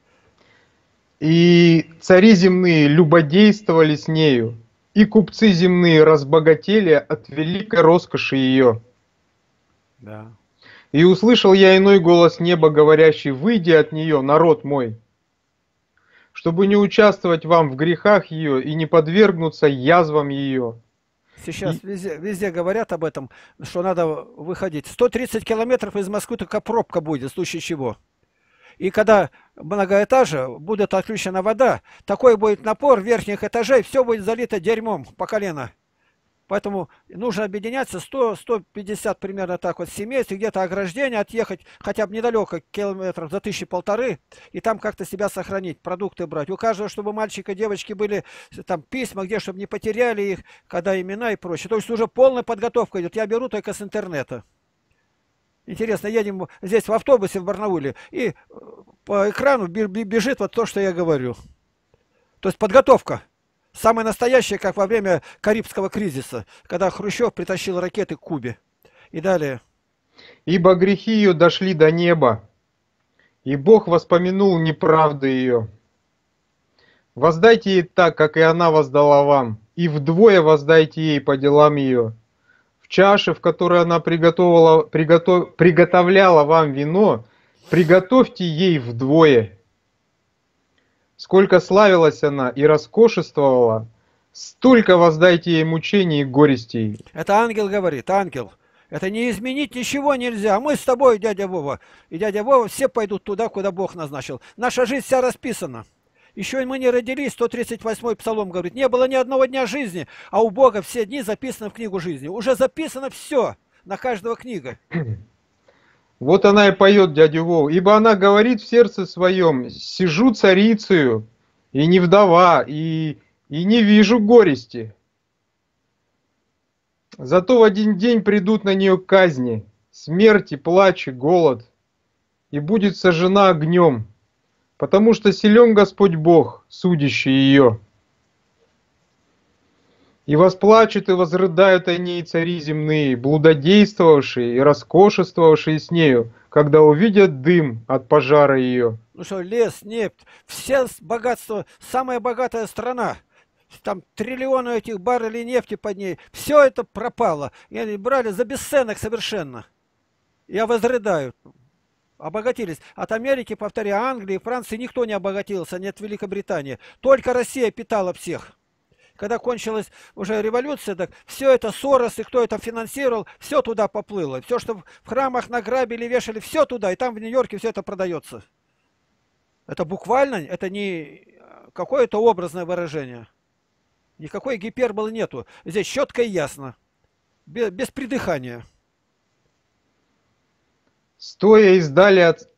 И цари земные любодействовали с нею, и купцы земные разбогатели от великой роскоши ее. Да. И услышал я иной голос неба, говорящий: «Выйди от нее, народ мой, чтобы не участвовать вам в грехах ее и не подвергнуться язвам ее». Сейчас везде говорят об этом, что надо выходить. 130 километров из Москвы только пробка будет, в случае чего. И когда многоэтаже будет отключена вода, такой будет напор верхних этажей, все будет залито дерьмом по колено. Поэтому нужно объединяться 100-150 примерно так вот семей, где-то ограждение отъехать, хотя бы недалеко, километров за 1000-1500, и там как-то себя сохранить, продукты брать. У каждого, чтобы мальчика, девочки были там письма, где, чтобы не потеряли их, когда имена и прочее. То есть уже полная подготовка идет. Я беру только с интернета. Интересно, едем здесь в автобусе в Барнауле, и по экрану бежит вот то, что я говорю. То есть подготовка. Самое настоящее, как во время Карибского кризиса, когда Хрущев притащил ракеты к Кубе. И далее. «Ибо грехи ее дошли до неба, и Бог воспомянул неправды ее. Воздайте ей так, как и она воздала вам, и вдвое воздайте ей по делам ее. В чаше, в которой она приготовляла вам вино, приготовьте ей вдвое. Сколько славилась она и роскошествовала, столько воздайте ей мучений и горестей». Это ангел говорит, ангел. Это не изменить ничего нельзя. Мы с тобой, дядя Вова, и дядя Вова, все пойдут туда, куда Бог назначил. Наша жизнь вся расписана. Еще и мы не родились, 138-й псалом говорит, не было ни одного дня жизни, а у Бога все дни записаны в книгу жизни. Уже записано все, на каждого книга. Вот она и поет, дядя Вов, ибо она говорит в сердце своем: «Сижу царицею, и не вдова, и не вижу горести». Зато в один день придут на нее казни, смерть и плач и голод, и будет сожжена огнем, потому что силен Господь Бог, судящий ее. И восплачут и возрыдают они и цари земные, блудодействовавшие и роскошествовавшие с нею, когда увидят дым от пожара ее. Ну что, лес, нефть, все богатство, самая богатая страна. Там триллионы этих баррелей нефти под ней. Все это пропало. И они брали за бесценок совершенно. Я возрыдаю. Обогатились. От Америки, повторяю, Англии, Франции никто не обогатился, нет Великобритании. Только Россия питала всех. Когда кончилась уже революция, так все это Сорос и кто это финансировал, все туда поплыло. Все, что в храмах награбили, вешали, все туда. И там в Нью-Йорке все это продается. Это буквально, это не какое-то образное выражение. Никакой гиперболы нету. Здесь четко и ясно. Без придыхания. Стоя издали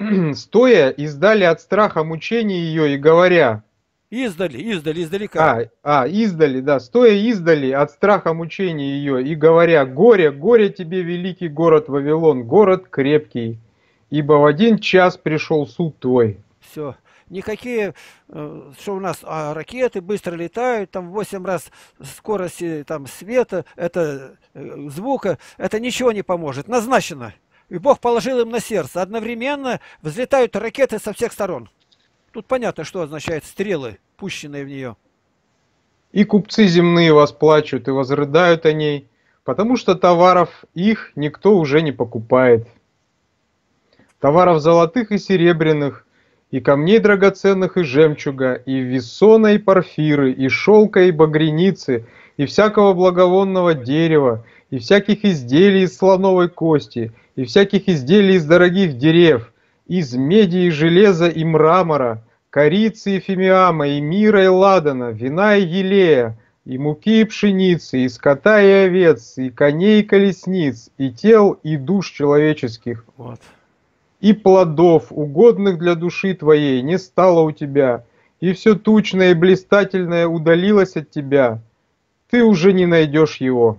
от страха мучений ее и говоря... Издали, издалека. Издали, да. Стоя издали от страха мучений ее и говоря: «Горе, горе тебе, великий город Вавилон, город крепкий, ибо в один час пришел суд твой». Все. Никакие, что у нас ракеты быстро летают, там в 8 раз скорости там, света, это звука, это ничего не поможет. Назначено. И Бог положил им на сердце. Одновременно взлетают ракеты со всех сторон. Тут понятно, что означает стрелы, пущенные в нее. И купцы земные восплачут и возрыдают о ней, потому что товаров их никто уже не покупает. Товаров золотых и серебряных, и камней драгоценных и жемчуга, и вессона и порфиры, и шелка и багряницы, и всякого благовонного дерева, и всяких изделий из слоновой кости, и всяких изделий из дорогих дерев, из меди и железа и мрамора, корицы и фимиама, и мира и ладана, вина и елея, и муки и пшеницы, и скота и овец, и коней и колесниц, и тел и душ человеческих. Вот. И плодов, угодных для души твоей, не стало у тебя, и все тучное и блистательное удалилось от тебя, ты уже не найдешь его.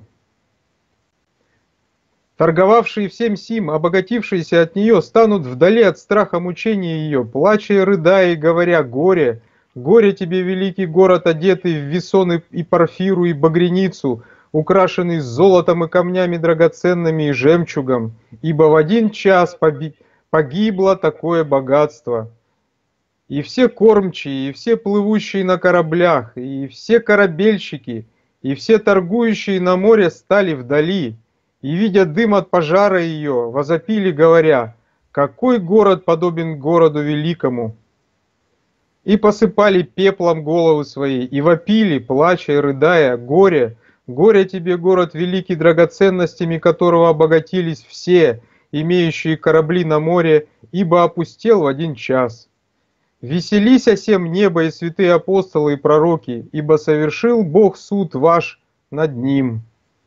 Торговавшие всем сим, обогатившиеся от нее, станут вдали от страха мучения ее, плача и рыдая, и говоря: горе, горе тебе, великий город, одетый в весон и порфиру и багряницу, украшенный золотом и камнями драгоценными и жемчугом, ибо в один час погибло такое богатство. И все кормчие, и все плывущие на кораблях, и все корабельщики, и все торгующие на море стали вдали, и, видя дым от пожара ее, возопили, говоря: какой город подобен городу великому? И посыпали пеплом головы свои, и вопили, плача и рыдая: горе, горе тебе, город великий, драгоценностями которого обогатились все, имеющие корабли на море, ибо опустел в один час. Веселись осем небо и святые апостолы и пророки, ибо совершил Бог суд ваш над ним.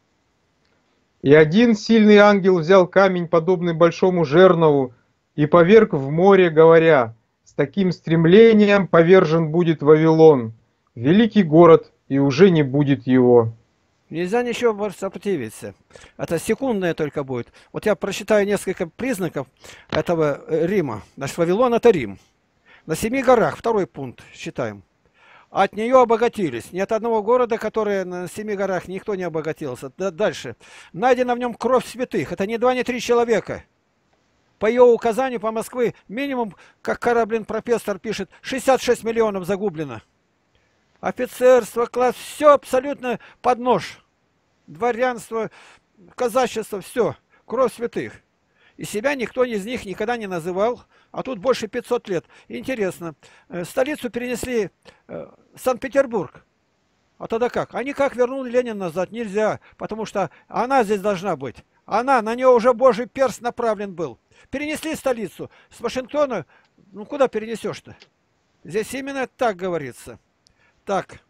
И один сильный ангел взял камень, подобный большому жернову, и поверг в море, говоря: с таким стремлением повержен будет Вавилон, великий город, и уже не будет его. Нельзя ничего сопротивиться. Это секундное только будет. Вот я прочитаю несколько признаков этого Рима. Значит, Вавилон — это Рим. На 7 горах, второй пункт, считаем. От нее обогатились. Ни от одного города, который на 7 горах, никто не обогатился. Дальше. Найдена в нем кровь святых. Это не 2, не 3 человека. По ее указанию по Москве минимум, как Кораблин профессор пишет, 66 миллионов загублено. Офицерство, класс, все абсолютно под нож. Дворянство, казачество, все. Кровь святых. И себя никто из них никогда не называл. А тут больше 500 лет. Интересно. Столицу перенесли в Санкт-Петербург. А тогда как? А никак вернул Ленин назад. Нельзя. Потому что она здесь должна быть. Она, на нее уже Божий перст направлен был. Перенесли столицу. С Вашингтона, ну куда перенесешь-то? Здесь именно так говорится. Так.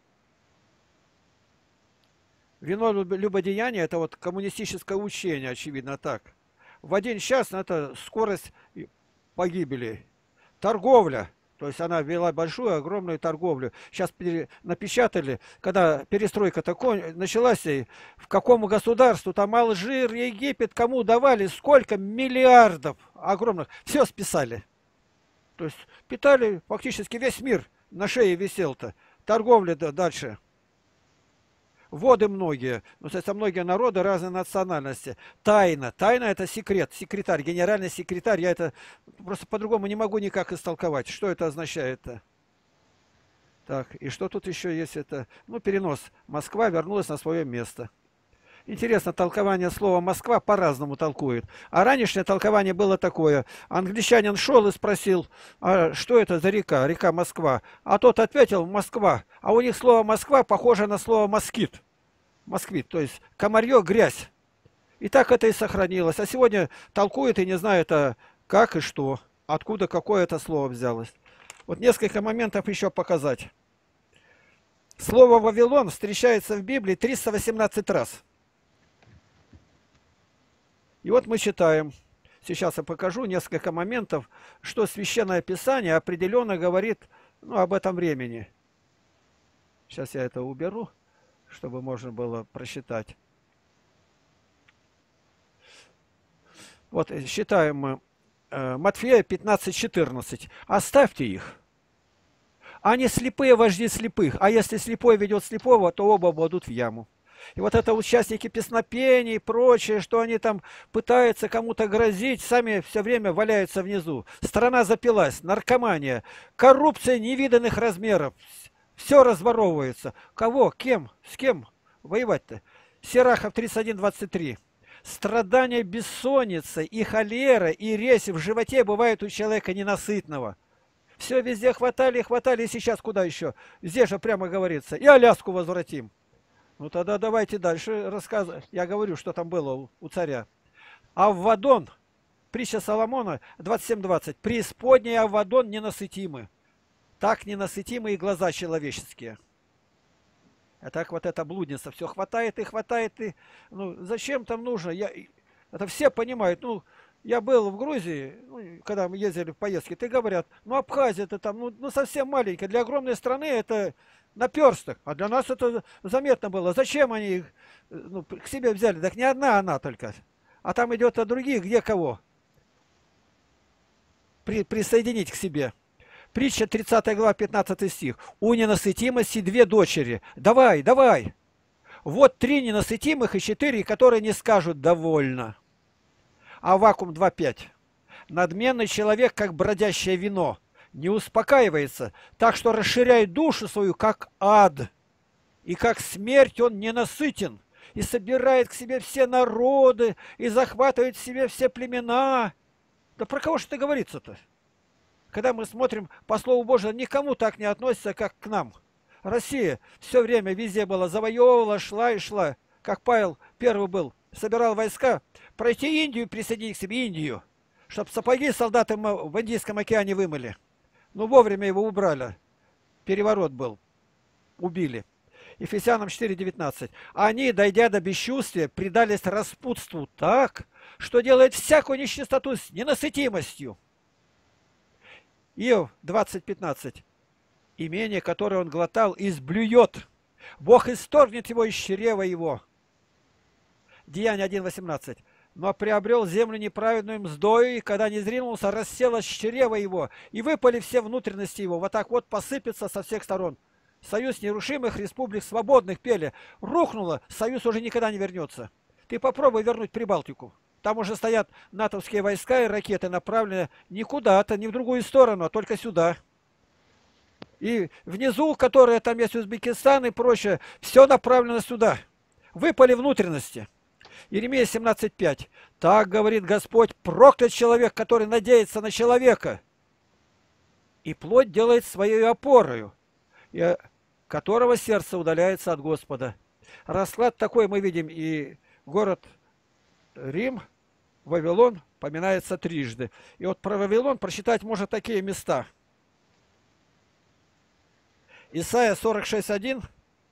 Вино любодеяния — это вот коммунистическое учение, очевидно так. В один час это скорость погибели. Торговля. То есть она вела большую, огромную торговлю. Сейчас напечатали, когда перестройка такой началась, и в какому государству, там Алжир, Египет, кому давали, сколько миллиардов огромных. Все списали. То есть питали фактически весь мир, на шее висел-то. Торговля дальше. Воды многие, но это многие народы разной национальности. Тайна. Тайна — это секрет. Секретарь, генеральный секретарь. Я это просто по-другому не могу никак истолковать. Что это означает-то? Так, и что тут еще есть? Это, ну, перенос. Москва вернулась на свое место. Интересно, толкование слова «Москва» по-разному толкует. А ранешнее толкование было такое. Англичанин шел и спросил: а что это за река? Река Москва. А тот ответил: Москва. А у них слово «Москва» похоже на слово «москит». Москвит, то есть комарье, грязь. И так это и сохранилось. А сегодня толкует и не знает, как и что. Откуда какое это слово взялось. Вот несколько моментов еще показать. Слово «Вавилон» встречается в Библии 318 раз. И вот мы читаем, сейчас я покажу несколько моментов, что Священное Писание определенно говорит, ну, об этом времени. Сейчас я это уберу, чтобы можно было прочитать. Вот считаем мы Матфея 15:14. Оставьте их. Они слепые вожди слепых. А если слепой ведет слепого, то оба будут в яму. И вот это участники песнопений и прочее, что они там пытаются кому-то грозить, сами все время валяются внизу. Страна запилась, наркомания, коррупция невиданных размеров. Все разворовывается. Кого, кем, с кем воевать-то? Сирахов 31:23. Страдания бессонницы и холера, и резь в животе бывают у человека ненасытного. Все везде хватали, хватали, и сейчас куда еще? Здесь же прямо говорится. И Аляску возвратим. Ну тогда давайте дальше рассказывать. Я говорю, что там было у царя. Аввадон, притча Соломона 27:20. Преисподней Аввадон ненасытимы. Так ненасытимы и глаза человеческие. А так вот эта блудница все хватает и хватает. И, ну, зачем там нужно? Это все понимают. Ну, я был в Грузии, ну, когда мы ездили в поездки, ты говорят, ну Абхазия это там, ну совсем маленькая. Для огромной страны это наперсток. А для нас это заметно было. Зачем они их к себе взяли? Так не одна она только. А там идет о других, где кого присоединить к себе. Притча 30 глава 15 стих. У ненасытимости 2 дочери. Давай, давай. Вот 3 ненасытимых и 4, которые не скажут довольно. Аввакум 2:5. Надменный человек, как бродящее вино, не успокаивается, так что расширяет душу свою, как ад. И как смерть он ненасытен, и собирает к себе все народы, и захватывает к себе все племена. Да про кого же это говорится-то? Когда мы смотрим по Слову Божьему, никому так не относится, как к нам. Россия все время везде была, завоевывала, шла и шла. Как Павел первый был, собирал войска, пройти Индию и присоединить к себе Индию, чтобы сапоги солдаты в Индийском океане вымыли. Ну, вовремя его убрали. Переворот был. Убили. Ефесянам 4:19. Они, дойдя до бесчувствия, предались распутству так, что делает всякую нечистоту с ненасытимостью. Иов 20:15. Имение, которое он глотал, изблюет. Бог исторгнет его из чрева его. Деяние 1:18. Но приобрел землю неправедную мздою, и когда не зринулся, расселось чрево его, и выпали все внутренности его. Вот так вот посыпется со всех сторон. Союз нерушимых республик свободных пели. Рухнуло, союз уже никогда не вернется. Ты попробуй вернуть Прибалтику. Там уже стоят натовские войска и ракеты, направленные не куда-то, не в другую сторону, а только сюда. И внизу, которые там есть Узбекистан и прочее, все направлено сюда. Выпали внутренности. Иеремия 17:5. Так говорит Господь, проклят человек, который надеется на человека, и плоть делает своей опорою, и которого сердце удаляется от Господа. Расклад такой мы видим, и город Рим, Вавилон поминается трижды. И вот про Вавилон прочитать можно такие места. Исайя 46:1.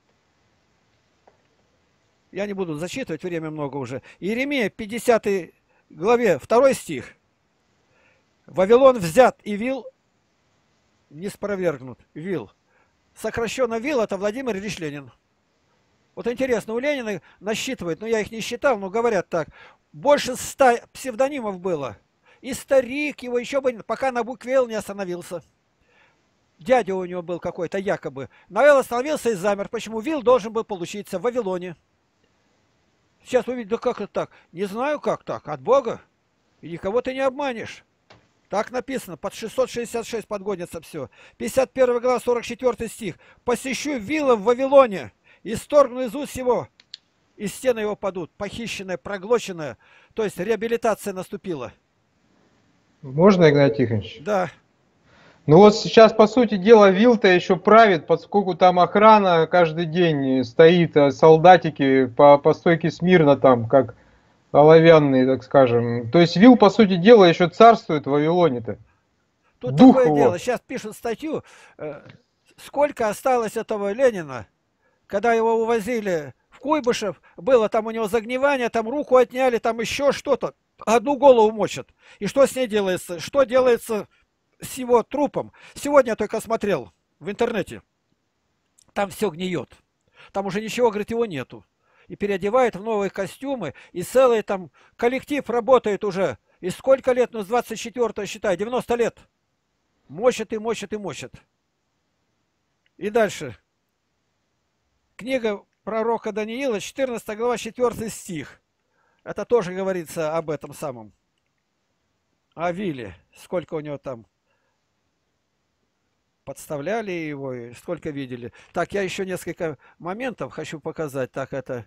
Я не буду зачитывать, время много уже. Иеремия 50 главе 2 стих. Вавилон взят, и Вил не спровергнут. Вил. Сокращенно Вил — это Владимир Ильич Ленин. Вот интересно, у Ленина насчитывают, я их не считал, но говорят так, больше 100 псевдонимов было. И старик его еще бы, пока на букве Л не остановился. Дядя у него был какой-то якобы. На Л остановился и замер. Почему? Вил должен был получиться в Вавилоне. Сейчас вы видите, да как это так? Не знаю, как так. От Бога. И никого ты не обманешь. Так написано. Под 666 подгонится все. 51 глава, 44 стих. Посещу Вила в Вавилоне. Исторгну из уст его. И стены его падут. Похищенная, проглоченная. То есть реабилитация наступила. Можно, Игнатий Тихонович? Да. Ну вот сейчас, по сути дела, Вил-то еще правит, поскольку там охрана каждый день стоит, солдатики по стойке смирно там, как оловянные, так скажем. То есть Вил, по сути дела, еще царствует в Вавилоне-то. Тут дух такое его. Дело. Сейчас пишут статью, сколько осталось этого Ленина, когда его увозили в Куйбышев, было там у него загнивание, там руку отняли, там еще что-то. Одну голову мочат. И что с ней делается? Что делается с его трупом? Сегодня я только смотрел в интернете. Там все гниет. Там уже ничего, говорит, его нету. И переодевают в новые костюмы. И целый там коллектив работает уже. И сколько лет? Ну, с 24-го, считай, 90 лет. Мочат и мочат и мочат. И дальше. Книга пророка Даниила, 14 глава, 4 стих. Это тоже говорится об этом самом. О Виле. Сколько у него там подставляли его, и сколько видели. Так, я еще несколько моментов хочу показать. Так, это...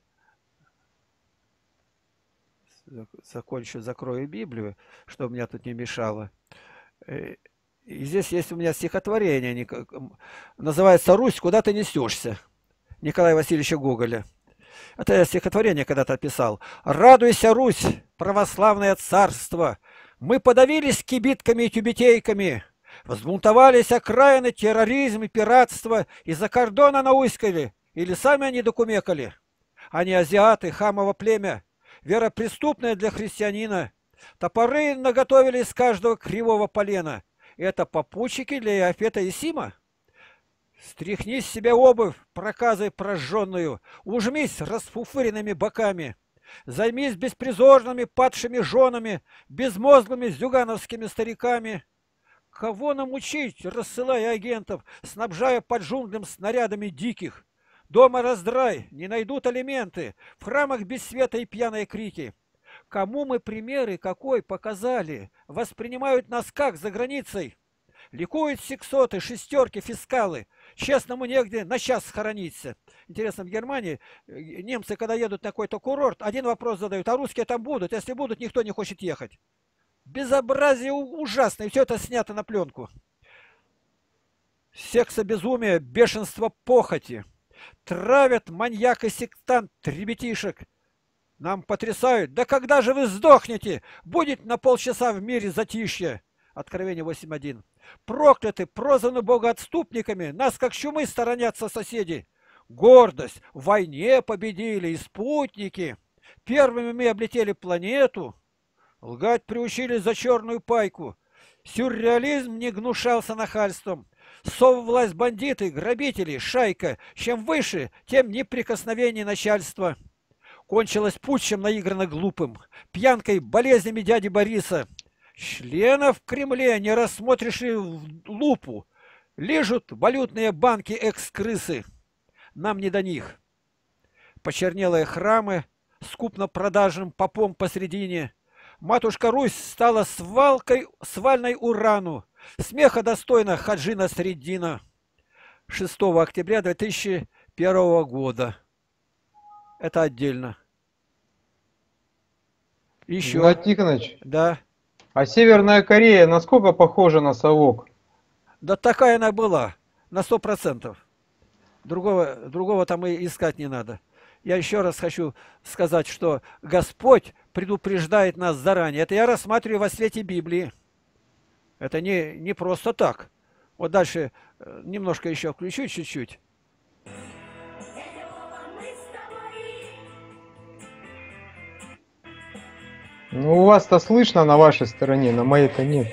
Закончу, закрою Библию, чтобы меня тут не мешало. И здесь есть у меня стихотворение. Называется «Русь, куда ты несешься?» Николая Васильевича Гоголя. Это я стихотворение когда-то писал. «Радуйся, Русь, православное царство! Мы подавились кибитками и тюбетейками, взбунтовались окраины, терроризм и пиратство, из-за кордона науськали, или сами они докумекали. Они азиаты, хамово племя, веропреступное для христианина. Топоры наготовили из каждого кривого полена. Это попутчики для Иофета и Сима? Стряхни с себя обувь, проказой прожженную, ужмись расфуфыренными боками, займись беспризорными падшими женами, безмозглыми зюгановскими стариками. Кого нам учить, рассылая агентов, снабжая под джунглям снарядами диких? Дома раздрай, не найдут алименты, в храмах без света и пьяные крики. Кому мы примеры какой показали? Воспринимают нас как за границей? Ликуют сексоты, шестерки, фискалы. Честному негде на час схорониться. Интересно, в Германии немцы, когда едут на какой-то курорт, один вопрос задают: а русские там будут? Если будут, никто не хочет ехать. Безобразие ужасное, все это снято на пленку. Секса, безумие, бешенство похоти. Травят маньяк и сектант ребятишек. Нам потрясают. Да когда же вы сдохнете? Будет на полчаса в мире затишье. Откровение 8.1. Прокляты, прозваны богоотступниками. Нас как чумы сторонятся соседи. Гордость. В войне победили и спутники. Первыми мы облетели планету. Лгать приучили за черную пайку. Сюрреализм не гнушался нахальством. Соввласть бандиты, грабители, шайка. Чем выше, тем неприкосновение начальства. Кончилось путчем наигранно глупым, пьянкой, болезнями дяди Бориса. Членов в Кремле не рассмотришь и в лупу. Лежат валютные банки экс-крысы. Нам не до них. Почернелые храмы, скупно продажным попом посредине. Матушка Русь стала свальной урану. Смеха достойна Хаджина Среддина. 6 октября 2001 года. Это отдельно. Еще. Игнат Тихонович, Да. а Северная Корея насколько похожа на совок? Да такая она была. На 100%. Другого там и искать не надо. Я еще раз хочу сказать, что Господь предупреждает нас заранее. Это я рассматриваю во свете Библии. Это не просто так. Вот дальше немножко еще включу чуть-чуть. Ну, у вас-то слышно на вашей стороне, на моей-то нет.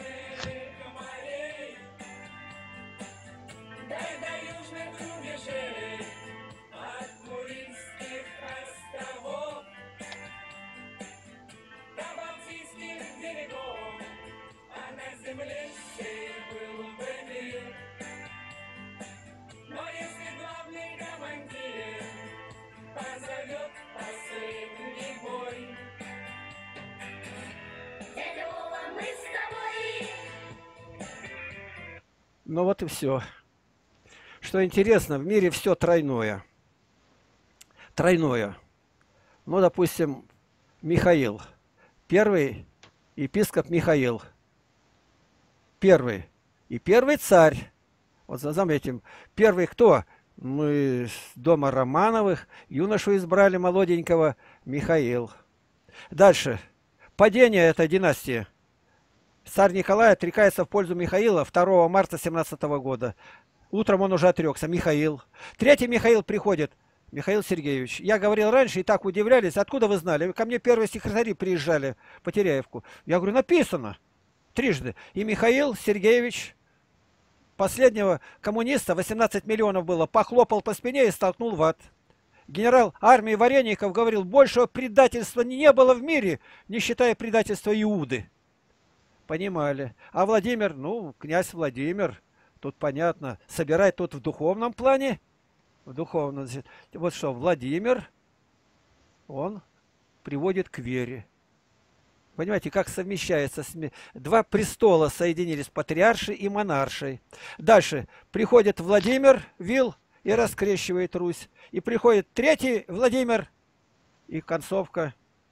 Ну вот и все. Что интересно, в мире все тройное. Тройное. Ну, допустим, Михаил. Первый епископ Михаил. Первый. И первый царь. Вот заметим, первый кто? Мы с дома Романовых юношу избрали молоденького Михаил. Дальше. Падение этой династии. Царь Николай отрекается в пользу Михаила 2 марта 17 года. Утром он уже отрекся. Михаил. Третий Михаил приходит. Михаил Сергеевич. Я говорил раньше, и так удивлялись. Откуда вы знали? Ко мне первые секретари приезжали по Теряевку. Я говорю, написано. Трижды. И Михаил Сергеевич, последнего коммуниста, 18 миллионов было, похлопал по спине и столкнул в ад. Генерал армии Вареников говорил, большего предательства не было в мире, не считая предательства Иуды. Понимали. А Владимир, ну, князь Владимир, Тут понятно. Собирать тут в духовном плане. В духовном. Вот что, Владимир, он приводит к вере. Понимаете, как совмещается. Два престола соединились, патриаршей и монаршей. Дальше приходит Владимир, Вил, и раскрещивает Русь. И приходит третий Владимир, и концовка.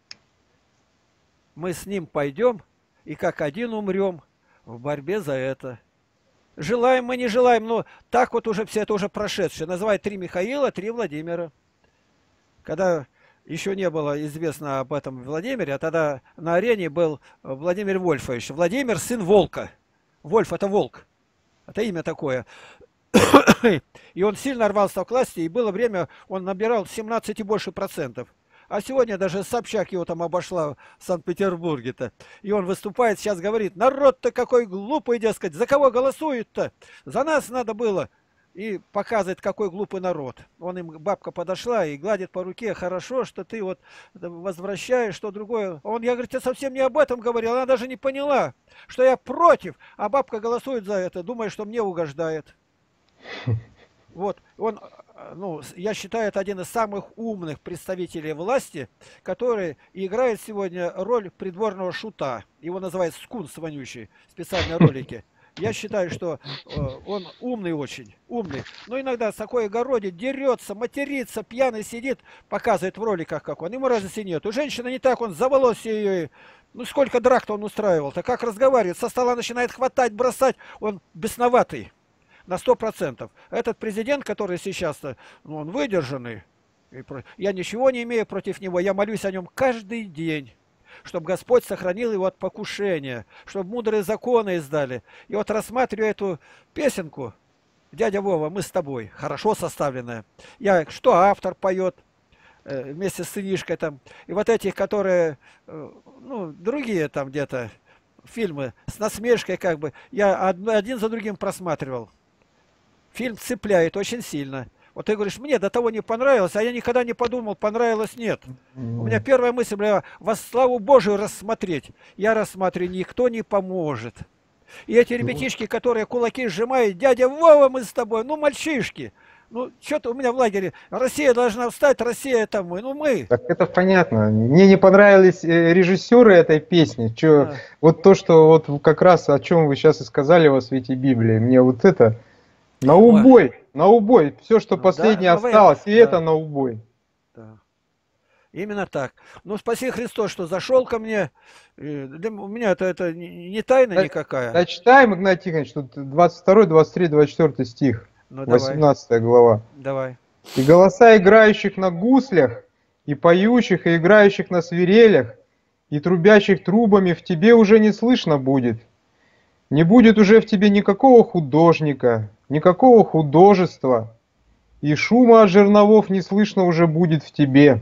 Мы с ним пойдем, и как один умрем в борьбе за это. Желаем мы, не желаем, но так вот уже все это уже прошедшее. Называют 3 Михаила, 3 Владимира. Когда еще не было известно об этом Владимире, а тогда на арене был Владимир Вольфович. Владимир, сын Волка. Вольф — это волк. Это имя такое. И он сильно рвался к власти, и было время, он набирал 17 и больше процентов. А сегодня даже Собчак его там обошла в Санкт-Петербурге-то. И он выступает, сейчас говорит: народ-то какой глупый, дескать, за кого голосует-то? За нас надо было. И показывает, какой глупый народ. Он им, бабка подошла и гладит по руке: хорошо, что ты вот возвращаешь, что другое. Я, говорит, я совсем не об этом говорил, она даже не поняла, что я против, а бабка голосует за это, думая, что мне угождает. Вот, он, я считаю, это один из самых умных представителей власти, который играет сегодня роль придворного шута. Его называют скунс вонючий, специальные ролики. Я считаю, что он умный очень, умный. Но иногда с такой огороде дерется, матерится, пьяный сидит, показывает в роликах, как он. Ему разницы нет. У женщины не так, он за волосы ее. Ну сколько драк-то он устраивал-то, как разговаривает, со стола начинает хватать, бросать. Он бесноватый. На 100%. Этот президент, который сейчас, он выдержанный. Я ничего не имею против него. Я молюсь о нем каждый день, чтобы Господь сохранил его от покушения, чтобы мудрые законы издали. И вот рассматриваю эту песенку, дядя Вова, мы с тобой, хорошо составленная. Что автор поет вместе с сынишкой там. И вот этих, которые, другие там где-то фильмы с насмешкой как бы, я один за другим просматривал. Фильм цепляет очень сильно. Вот ты говоришь, мне до того не понравилось, а я никогда не подумал, понравилось, нет. У меня первая мысль была: во славу Божию рассмотреть. Я рассматриваю, никто не поможет. И эти ребятишки, которые кулаки сжимают: дядя Вова, мы с тобой, мальчишки. Что-то у меня в лагере, Россия должна встать, Россия это мы, мы. Так это понятно. Мне не понравились режиссеры этой песни. Вот то, что вот как раз о чем вы сейчас и сказали во свете Библии. Мне вот это на убой. Все, что последнее осталось, и это на убой. Да. Именно так. Спаси Христос, что зашел ко мне. У меня это не тайна никакая. Да, читаем, Игнатий Тихонович, тут 22, 23, 24 стих. 18 глава. Давай. И голоса играющих на гуслях, и поющих, и играющих на свирелях, и трубящих трубами в тебе уже не слышно будет. Не будет уже в тебе никакого художника, никакого художества, и шума от жерновов не слышно уже будет в тебе.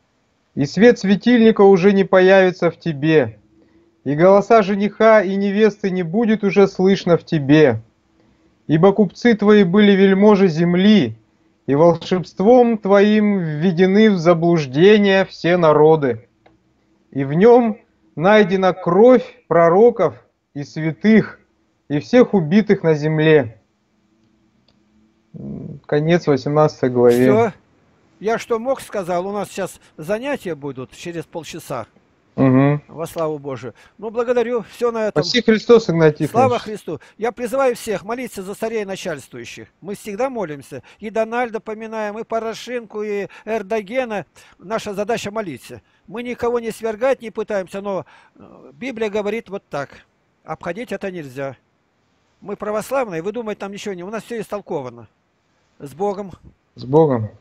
И свет светильника уже не появится в тебе, и голоса жениха и невесты не будет уже слышно в тебе. Ибо купцы твои были вельможи земли, и волшебством твоим введены в заблуждение все народы. И в нем найдена кровь пророков и святых, и всех убитых на земле. Конец 18 главе. Все. Я что мог, сказал. У нас сейчас занятия будут через полчаса. Угу. Во славу Божию. Благодарю. Все на этом. Спаси Христос, Игнатий Тихонович. Слава Христу. Я призываю всех молиться за царей начальствующих. Мы всегда молимся. И Дональда поминаем, и Порошенко, и Эрдогена. Наша задача молиться. Мы никого не свергать не пытаемся, но Библия говорит вот так. Обходить это нельзя. Мы православные, вы думаете, там ничего не... У нас все истолковано. С Богом. С Богом.